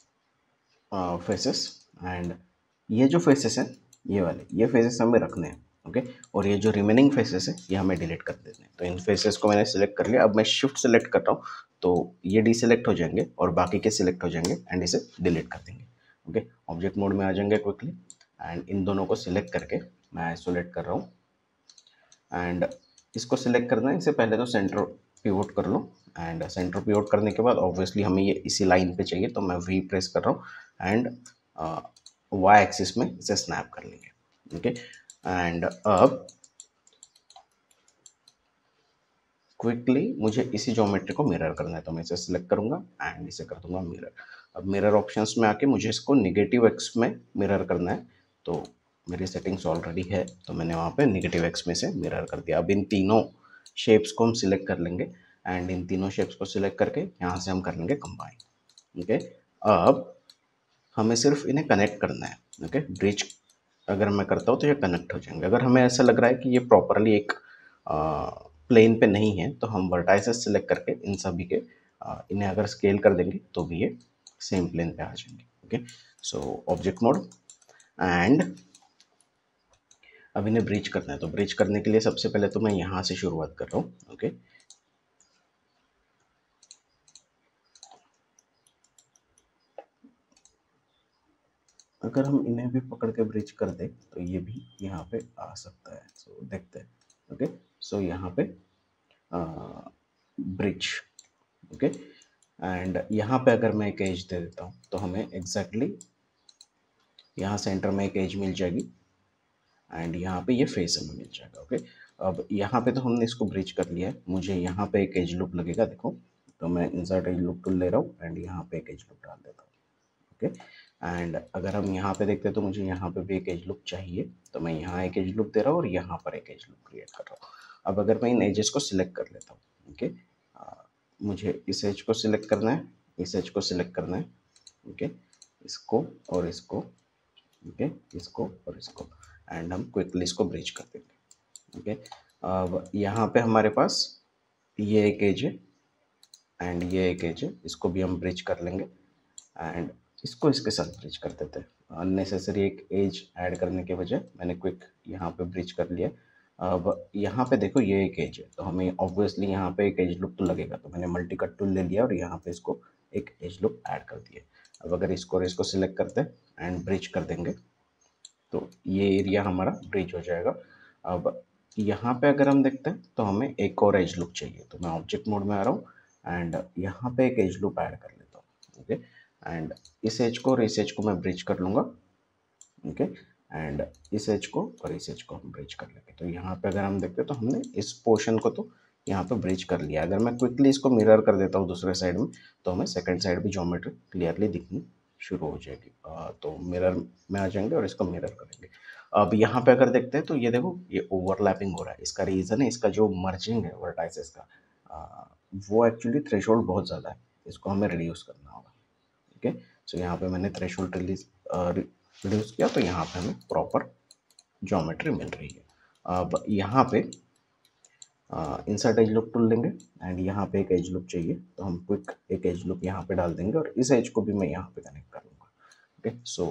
फेसेस एंड ये जो फेसेस हैं ये वाले ये फेसेस हमें रखने हैं, ओके। और ये जो रिमेनिंग फेसेस है ये हमें डिलीट कर देते हैं। तो इन फेसेस को मैंने सिलेक्ट कर लिया। अब मैं शिफ्ट सेलेक्ट कर रहा हूँ तो ये डीसेलेक्ट हो जाएंगे और बाकी के सिलेक्ट हो जाएंगे एंड इसे डिलीट कर देंगे, ओके। ऑब्जेक्ट मोड में आ जाएंगे क्विकली एंड इन दोनों को सिलेक्ट करके मैं आइसोलेट कर रहा हूँ एंड इसको सिलेक्ट करना है। इससे पहले तो सेंटर पिवोट कर लो एंड सेंटर पिवोट करने के बाद ऑब्वियसली हमें ये इसी लाइन पे चाहिए, तो मैं वी प्रेस कर रहा हूँ एंड वाई एक्सिस में इसे स्नैप कर लेंगे। ओके, एंड अब क्विकली मुझे इसी ज्योमेट्री को मिरर करना है, तो मैं इसे सिलेक्ट करूंगा एंड इसे कर दूंगा मिरर। अब मिरर ऑप्शंस में आके मुझे इसको निगेटिव एक्स में मिरर करना है, तो मेरी सेटिंग्स ऑलरेडी है, तो मैंने वहाँ पे निगेटिव एक्स में से मिरर कर दिया। अब इन तीनों शेप्स को हम सिलेक्ट कर लेंगे एंड इन तीनों शेप्स को सिलेक्ट करके यहाँ से हम कर लेंगे कंबाइन। ओके, अब हमें सिर्फ इन्हें कनेक्ट करना है। ओके, ब्रिज अगर मैं करता हूँ तो ये कनेक्ट हो जाएंगे। अगर हमें ऐसा लग रहा है कि ये प्रॉपरली एक प्लेन पे नहीं है, तो हम वर्टाइसेस सिलेक्ट करके इन सभी के आ, इन्हें अगर स्केल कर देंगे तो भी ये सेम प्लेन पे आ जाएंगे। Okay, so object mode and अब इन्हें ब्रिज करना है। तो ब्रिज करने के लिए सबसे पहले तो मैं यहाँ से शुरुआत कर रहा हूँ। ओके, अगर हम इन्हें भी पकड़ के ब्रिज कर दें तो ये भी यहाँ पे आ सकता है। सो so, देखते हैं। ओके, सो यहाँ पे ब्रिज। ओके, एंड यहाँ पे अगर मैं एक एज दे देता हूँ तो हमें एग्जैक्टली exactly यहाँ सेंटर में एक एज मिल जाएगी एंड यहाँ पे ये फेस हमें मिल जाएगा। ओके, अब यहाँ पे तो हमने इसको ब्रिज कर लिया है, मुझे यहाँ पे एक एज लूप लगेगा। देखो, तो मैं इंसर्ट एज लूप टूल ले रहा हूँ एंड यहाँ पे एक एज लूप डाल देता हूँ। ओके, एंड अगर हम यहाँ पे देखते हैं तो मुझे यहाँ पे भी एक एज लूप चाहिए, तो मैं यहाँ एक एज लूप दे रहा हूँ और यहाँ पर एक एज लूप क्रिएट कर रहा हूँ। अब अगर मैं इन एजेस को सिलेक्ट कर लेता हूँ, ओके, मुझे इस एज को सिलेक्ट करना है, इस एज को सिलेक्ट करना है। ओके, इसको और इसको, ओके, इसको और इसको, एंड हम क्विकली इसको ब्रिज कर देंगे। ओके, अब यहाँ पे हमारे पास ये एक एज है एंड ये एक एज है, इसको भी हम ब्रिज कर लेंगे एंड इसको इसके साथ ब्रिज कर देते हैं। अननेसेसरी एक एज ऐड करने के बजाय मैंने क्विक यहाँ पे ब्रिज कर लिया। अब यहाँ पे देखो ये एक एज है, तो हमें ऑब्वियसली यहाँ पे एक एज लुक तो लगेगा, तो मैंने मल्टी कट टूल ले लिया और यहाँ पे इसको एक एज लुक ऐड कर दिया। अब अगर इसको और इसको सिलेक्ट करते हैं एंड ब्रिज कर देंगे तो ये एरिया हमारा ब्रिज हो जाएगा। अब यहाँ पे अगर हम देखते हैं तो हमें एक और एज लुक चाहिए, तो मैं ऑब्जेक्ट मोड में आ रहा हूँ एंड यहाँ पे एक एज लुक ऐड कर लेता हूँ। ओके, एंड इस एज को और इस एज को मैं ब्रिज कर लूँगा। ओके, एंड इस एज को और इस एज को हम ब्रिज कर लेंगे। तो यहाँ पे अगर हम देखते हैं तो हमने इस पोर्शन को तो यहाँ पे ब्रिज कर लिया। अगर मैं क्विकली इसको मिरर कर देता हूँ दूसरे साइड में, तो हमें सेकंड साइड भी ज्योमेट्री क्लियरली दिखनी शुरू हो जाएगी। आ, तो मिरर में आ जाएंगे और इसको मिरर करेंगे। अब यहाँ पे अगर देखते हैं तो ये देखो ये ओवरलैपिंग हो रहा है। इसका रीज़न है, इसका जो मर्जिंग है वर्टाइसेस का, आ, वो एक्चुअली थ्रेशोल्ड बहुत ज़्यादा है, इसको हमें रिड्यूस करना होगा। ओके, सो यहाँ पे मैंने थ्रेशोल्ड रिलीज रिड्यूस किया, तो यहाँ पे हमें प्रॉपर ज्योमेट्री मिल रही है। अब यहाँ पे इंसर्ट एज लुक टूल लेंगे एंड यहाँ पे एक एज लुक चाहिए, तो हम क्विक एक एज लुक यहाँ पे डाल देंगे और इस एज को भी मैं यहाँ पे कनेक्ट कर लूँगा। Okay, so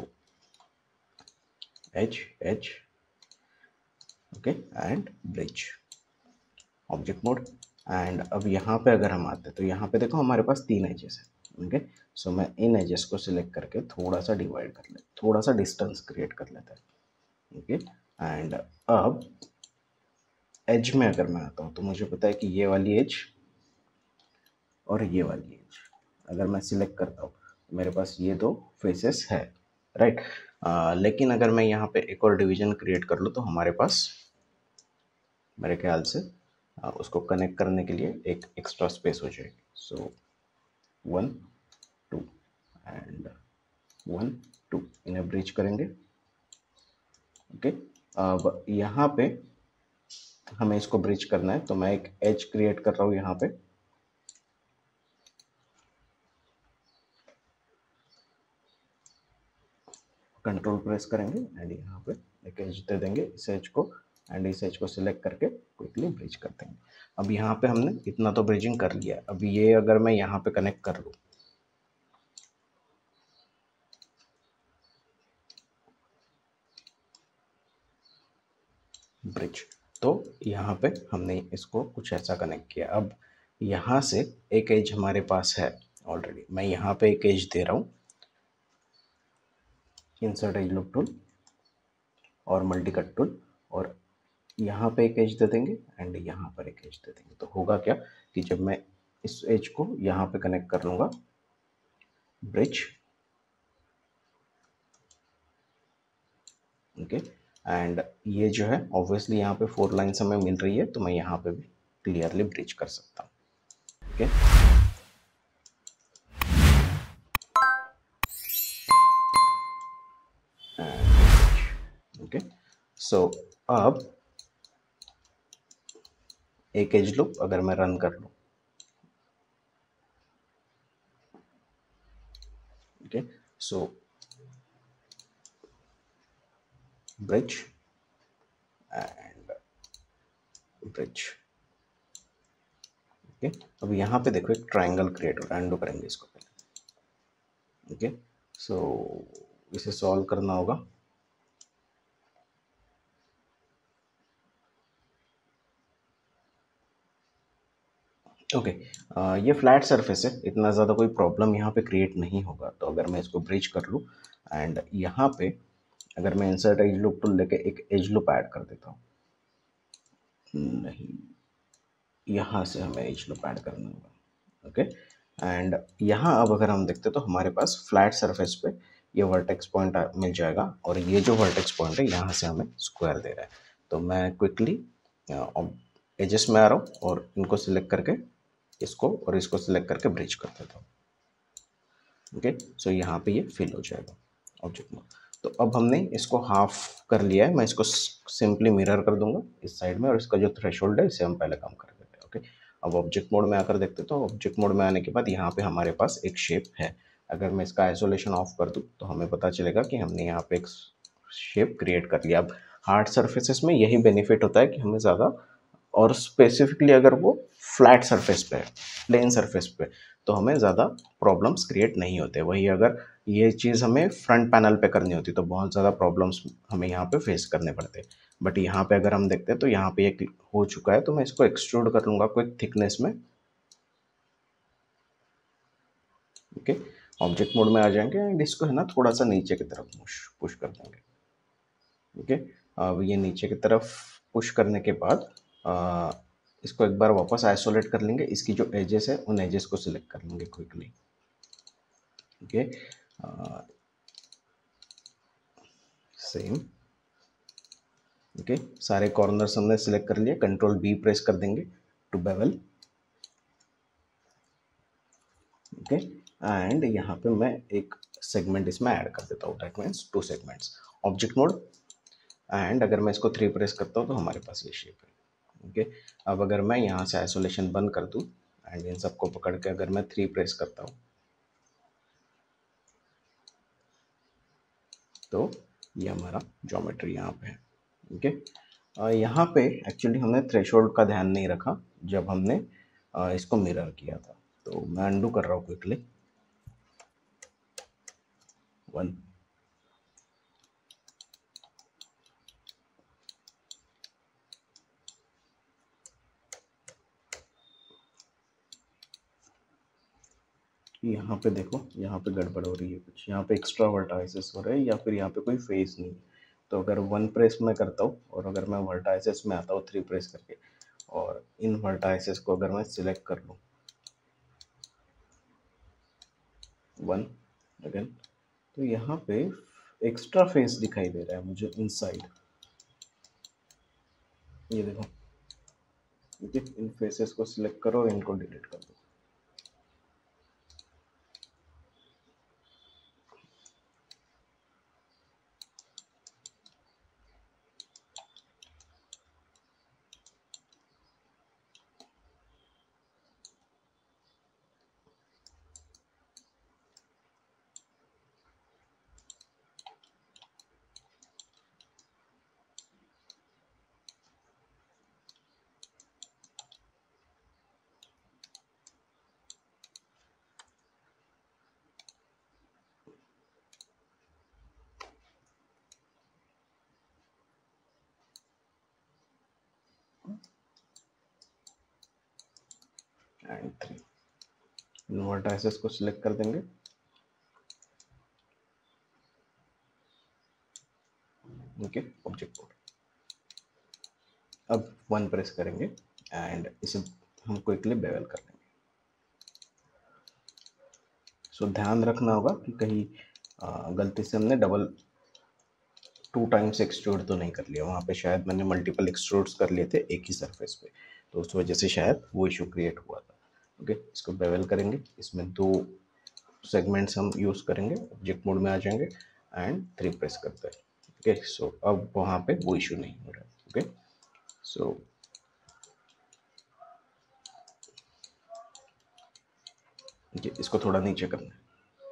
edge edge, okay, and bridge, object mode. And अब यहाँ पे अगर हम आते हैं तो यहाँ पे देखो हमारे पास तीन एजेस हैं। ओके, सो मैं इन एजेस को सिलेक्ट करके थोड़ा सा डिवाइड कर ले, थोड़ा सा डिस्टेंस क्रिएट कर लेता है। ओके, एंड अब एज में अगर मैं आता हूँ तो मुझे पता है कि ये वाली एज और ये वाली एज अगर मैं सिलेक्ट करता हूँ तो मेरे पास ये दो फेसेस है, राइट। लेकिन अगर मैं यहाँ पे एक और डिवीजन क्रिएट कर लूँ तो हमारे पास मेरे ख्याल से आ, उसको कनेक्ट करने के लिए एक एक्स्ट्रा स्पेस हो जाएगी। So one two and one two, इन्हें ब्रिज करेंगे। ओके, अब यहाँ पे हमें इसको ब्रिज करना है, तो मैं एक एज क्रिएट कर रहा हूँ यहाँ पे। कंट्रोल प्रेस करेंगे एंड यहाँ पे एक एज दे देंगे इस एज को एंड इस एज को सिलेक्ट करके क्विकली ब्रिज कर देंगे। अब यहाँ पे हमने इतना तो ब्रिजिंग कर लिया। अब ये अगर मैं यहाँ पे कनेक्ट कर लूँ, ब्रिज, तो यहाँ पे हमने इसको कुछ ऐसा कनेक्ट किया। अब यहाँ से एक एज हमारे पास है ऑलरेडी, मैं यहाँ पे एक एज दे रहा हूँ, इंसर्ट एज लूप टूल और मल्टी कट टूल, और यहाँ पे एक एज दे देंगे एंड यहाँ पर एक एज दे देंगे। तो होगा क्या कि जब मैं इस एज को यहाँ पे कनेक्ट कर लूँगा, ब्रिज, ओके। एंड ये जो है ऑब्वियसली यहाँ पे फोर लाइन्स हमें मिल रही है, तो मैं यहाँ पे भी क्लियरली ब्रिज कर सकता हूँ। Okay, okay. सो अब एक एज लूप अगर मैं रन कर लूँ, okay, so bridge and bridge. Okay, अब यहाँ पे देखो एक ट्रायंगल क्रिएट हो रहा है, एंडो करेंगे इसको पहले। ओके, सो इसे सॉल्व करना होगा। ओके, okay, ये फ्लैट सरफेस है, इतना ज़्यादा कोई प्रॉब्लम यहाँ पे क्रिएट नहीं होगा। तो अगर मैं इसको ब्रिज कर लूँ एंड यहाँ पे अगर मैं इंसर्ट एज लूप टूल लेके एक एज लूप ऐड कर देता हूँ, नहीं, यहाँ से हमें एज लूप ऐड करना होगा। ओके, एंड यहाँ अब अगर हम देखते तो हमारे पास फ्लैट सरफेस पे ये वर्टेक्स पॉइंट मिल जाएगा, और ये जो वर्टेक्स पॉइंट है यहाँ से हमें स्क्वायर दे रहा है। तो मैं क्विकली एजेस में आ रहा हूँ और इनको सिलेक्ट करके इसको और इसको सिलेक्ट करके ब्रिज कर देता हूँ। ओके, सो यहाँ पे ये फिल हो जाएगा ऑब्जेक्ट में। तो अब हमने इसको हाफ कर लिया है, मैं इसको सिंपली मिरर कर दूंगा इस साइड में, और इसका जो थ्रेशोल्ड है इसे हम पहले कम कर देते हैं। ओके, अब ऑब्जेक्ट मोड में आकर देखते तो ऑब्जेक्ट मोड में आने के बाद यहाँ पे हमारे पास एक शेप है। अगर मैं इसका आइसोलेशन ऑफ कर दूँ तो हमें पता चलेगा कि हमने यहाँ पे एक शेप क्रिएट कर लिया। अब हार्ड सर्फेसेस में यही बेनिफिट होता है कि हमें ज़्यादा, और स्पेसिफिकली अगर वो फ्लैट सरफेस पे है, प्लेन सरफेस पे, तो हमें ज़्यादा प्रॉब्लम्स क्रिएट नहीं होते। वही अगर ये चीज़ हमें फ्रंट पैनल पे करनी होती तो बहुत ज़्यादा प्रॉब्लम्स हमें यहाँ पे फेस करने पड़ते। बट यहाँ पे अगर हम देखते हैं तो यहाँ पे एक हो चुका है, तो मैं इसको एक्सट्रूड कर लूँगा क्विक थिकनेस में। ओके, ऑब्जेक्ट मोड में आ जाएंगे एंड इसको है ना थोड़ा सा नीचे की तरफ पुश पुश कर देंगे। ओके, अब ये नीचे की तरफ पुश करने के बाद आ, इसको एक बार वापस आइसोलेट कर लेंगे। इसकी जो एजेस है उन एजेस को सिलेक्ट कर लेंगे क्विकली। Okay, same. ओके, सारे कॉर्नर्स हमने सिलेक्ट कर लिए, कंट्रोल बी प्रेस कर देंगे टू बेवल। ओके, एंड यहाँ पे मैं एक सेगमेंट इसमें ऐड कर देता हूँ, that means two segments. Object mode, and अगर मैं इसको थ्री प्रेस करता हूँ तो हमारे पास ये शेप है। ओके, अब अगर मैं यहाँ से आइसोलेशन बंद कर दूँ एंड इन सबको पकड़ के अगर मैं थ्री प्रेस करता हूँ तो ये हमारा ज्योमेट्री यहाँ पे है। ओके, यहाँ पे एक्चुअली हमने थ्रेशोल्ड का ध्यान नहीं रखा जब हमने आ, इसको मिरर किया था। तो मैं अंडू कर रहा हूँ क्विकली। वन, यहाँ पे देखो, यहाँ पे गड़बड़ हो रही है कुछ, यहाँ पे एक्स्ट्रा वर्टाइसेस हो रहे हैं या फिर यहाँ पे कोई फेस नहीं। तो अगर वन प्रेस में करता हूँ और अगर मैं वर्टाइसेस में आता हूँ थ्री प्रेस करके, और इन वर्टाइसेस को अगर मैं सिलेक्ट कर लूँ वन अगेन, तो यहाँ पे एक्स्ट्रा फेस दिखाई दे रहा है मुझे इनसाइड। ये देखो, ठीक है, इन फेसेस को सिलेक्ट करो और इनको डिलीट कर दो। एंड थ्री, इन वर्टाइसेस को सिलेक्ट कर देंगे। ओके, ऑब्जेक्ट कोड, अब वन प्रेस करेंगे एंड इसे हम क्विकली बेवल कर देंगे। सो ध्यान रखना होगा कि कहीं आ, गलती से हमने डबल टू टाइम्स एक्सट्रूड तो नहीं कर लिया, वहाँ पे शायद मैंने मल्टीपल एक्सट्रूड्स कर लिए थे एक ही सरफेस पे, तो उस वजह से शायद वो इशू क्रिएट हुआ था। ओके, इसको बेवल करेंगे, इसमें दो सेगमेंट्स हम यूज़ करेंगे, ऑब्जेक्ट मोड में आ जाएंगे एंड थ्री प्रेस करते हैं। ओके, सो अब वहाँ पे वो इशू नहीं हो रहा है। ओके, सो okay, इसको थोड़ा नीचे करना है।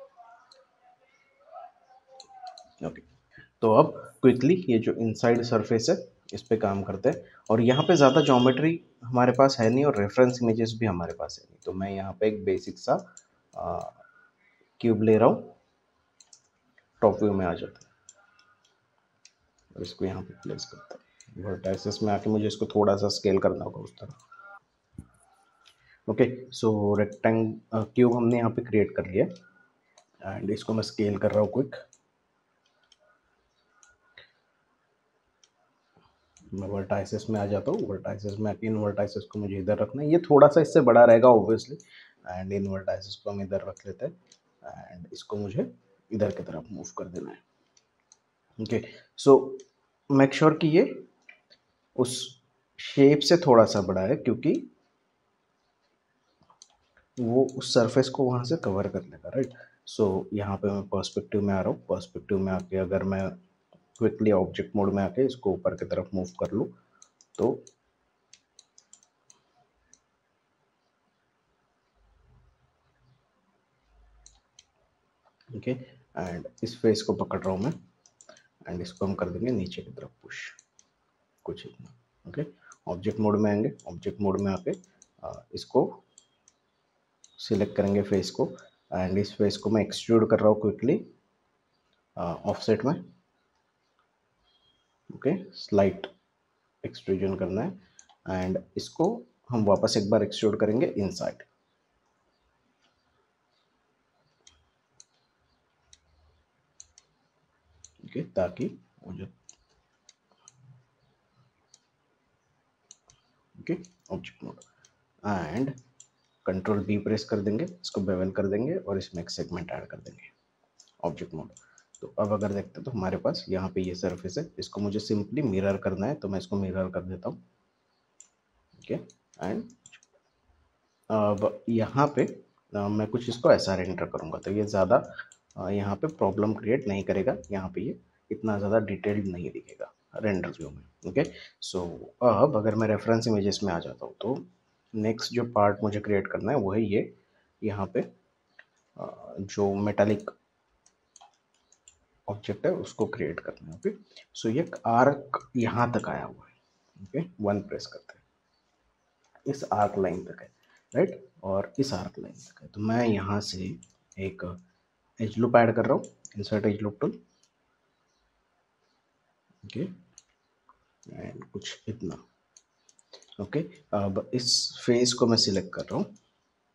ओके, तो अब क्विकली ये जो इनसाइड सरफेस है इस पे काम करते हैं, और यहाँ पे ज़्यादा ज्योमेट्री हमारे पास है नहीं और रेफरेंस इमेजेस भी हमारे पास है नहीं, तो मैं यहाँ पे एक बेसिक सा क्यूब ले रहा हूँ, टॉप व्यू में आ जाता है और इसको यहाँ पे प्लेस करता है। वर्टाइसेस में आके मुझे इसको थोड़ा सा स्केल करना होगा उस तरह। ओके, सो रेक्टेंग क्यूब हमने यहाँ पे क्रिएट कर लिया एंड इसको मैं स्केल कर रहा हूँ क्विक। मैं वर्टाइसेस में आ जाता हूँ, वर्टाइसेस में आके इन वर्टाइसेस को मुझे इधर रखना है, ये थोड़ा सा इससे बड़ा रहेगा ऑब्वियसली, एंड इन वर्टाइसेस को हम इधर रख लेते हैं एंड इसको मुझे इधर की तरफ मूव कर देना है। ओके, सो मेक श्योर कि ये उस शेप से थोड़ा सा बड़ा है, क्योंकि वो उस सरफेस को वहाँ से कवर कर लेगा, राइट। सो यहाँ पे मैं पर्सपेक्टिव में आ रहा हूँ, पर्सपेक्टिव में आके अगर मैं क्विकली ऑब्जेक्ट मोड में आके इसको ऊपर की तरफ मूव कर लूँ तो ओके, एंड इस फेस को पकड़ रहा हूँ मैं एंड इसको हम कर देंगे नीचे की तरफ पुश, कुछ इतना। ओके, ऑब्जेक्ट मोड में आएंगे, ऑब्जेक्ट मोड में आके इसको सिलेक्ट करेंगे फेस को, एंड इस फेस को मैं एक्सट्रूड कर रहा हूँ क्विकली ऑफसेट में। ओके, स्लाइट एक्सट्रूजन करना है एंड इसको हम वापस एक बार एक्सट्रूड करेंगे इनसाइड। ओके, ताकि वो जो okay object mode and control B press कर देंगे, इसको बेवल कर देंगे और इसमें एक सेगमेंट ऐड कर देंगे ऑब्जेक्ट मोड। तो अब अगर देखते हैं तो हमारे पास यहाँ पे ये सरफेस है, इसको मुझे सिंपली मिरर करना है, तो मैं इसको मिरर कर देता हूँ। ओके, एंड अब यहाँ पे आ, मैं कुछ इसको ऐसा रेंडर करूँगा, तो ये ज़्यादा यहाँ पे प्रॉब्लम क्रिएट नहीं करेगा, यहाँ पे ये इतना ज़्यादा डिटेल्ड नहीं दिखेगा रेंडर व्यू में। ओके, सो अब अगर मैं रेफरेंस इमेजेस में आ जाता हूँ तो नेक्स्ट जो पार्ट मुझे क्रिएट करना है वो है ये, यहाँ पे आ, जो मेटालिक ऑब्जेक्ट है उसको क्रिएट करना है। ओके, सो ये आर्क यहाँ तक आया हुआ है। ओके, वन प्रेस करते हैं, इस आर्क लाइन तक है, राइट, और इस आर्क लाइन तक है, तो मैं यहाँ से एक एज लूप ऐड कर रहा हूँ, insert edge loop tool. Okay, and कुछ इतना। ओके, अब इस फेस को मैं सिलेक्ट कर रहा हूँ,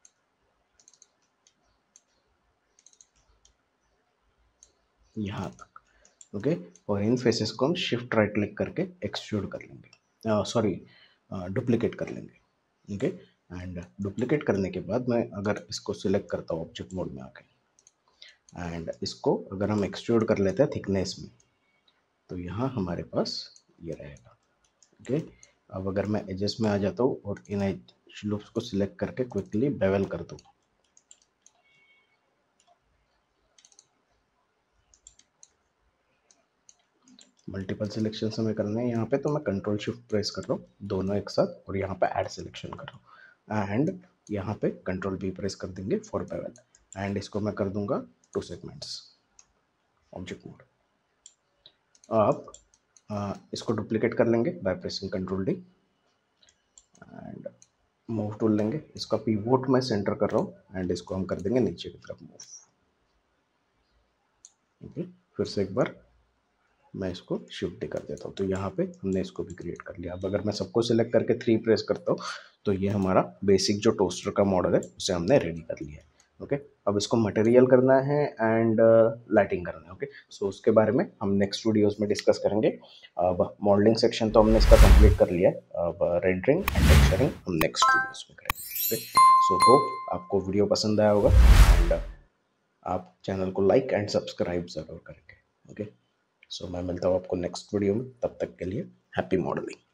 यहाँ तक। ओके, और इन फेसेस को हम शिफ्ट राइट क्लिक करके एक्सट्रूड कर लेंगे, सॉरी डुप्लीकेट कर लेंगे। ओके, एंड डुप्लीकेट करने के बाद मैं अगर इसको सिलेक्ट करता हूँ ऑब्जेक्ट मोड में आके एंड इसको अगर हम एक्सट्रूड कर लेते हैं थिकनेस में, तो यहाँ हमारे पास ये रहेगा। ओके, अब अगर मैं एजेस में आ जाता हूँ और इन एज लूप्स को सिलेक्ट करके क्विकली बेवल कर दूँ, मल्टीपल सिलेक्शन हमें करने हैं यहाँ पे, तो मैं कंट्रोल शिफ्ट प्रेस कर रहा हूँ दोनों एक साथ और यहाँ पे ऐड सिलेक्शन कर रहा हूँ एंड यहाँ पे कंट्रोल बी प्रेस कर देंगे फॉर बेवल एंड इसको मैं कर दूंगा टू सेगमेंट्स ऑब्जेक्ट मोड। अब आ, इसको डुप्लीकेट कर लेंगे by pressing control D and move tool लेंगे, इसका पीवोट मैं सेंटर कर रहा हूँ एंड इसको हम कर देंगे नीचे की तरफ मूव। ओके, फिर से एक बार मैं इसको शिफ्ट कर देता हूँ, तो यहाँ पे हमने इसको भी क्रिएट कर लिया। अब अगर मैं सबको सिलेक्ट करके थ्री प्रेस करता हूँ तो ये हमारा बेसिक जो टोस्टर का मॉडल है उसे हमने रेडी कर लिया है। ओके, अब इसको मटेरियल करना है एंड लाइटिंग करना है। ओके, सो उसके बारे में हम नेक्स्ट वीडियोस में डिस्कस करेंगे। अब मॉडलिंग सेक्शन तो हमने इसका कंप्लीट कर लिया है, अब रेंडरिंग एंड टेक्सचरिंग हम नेक्स्ट वीडियोस में करेंगे। ओके, सो होप आपको वीडियो पसंद आया होगा एंड आप चैनल को लाइक एंड सब्सक्राइब ज़रूर करेंगे। ओके, सो मैं मिलता हूँ आपको नेक्स्ट वीडियो में, तब तक के लिए हैप्पी मॉडलिंग।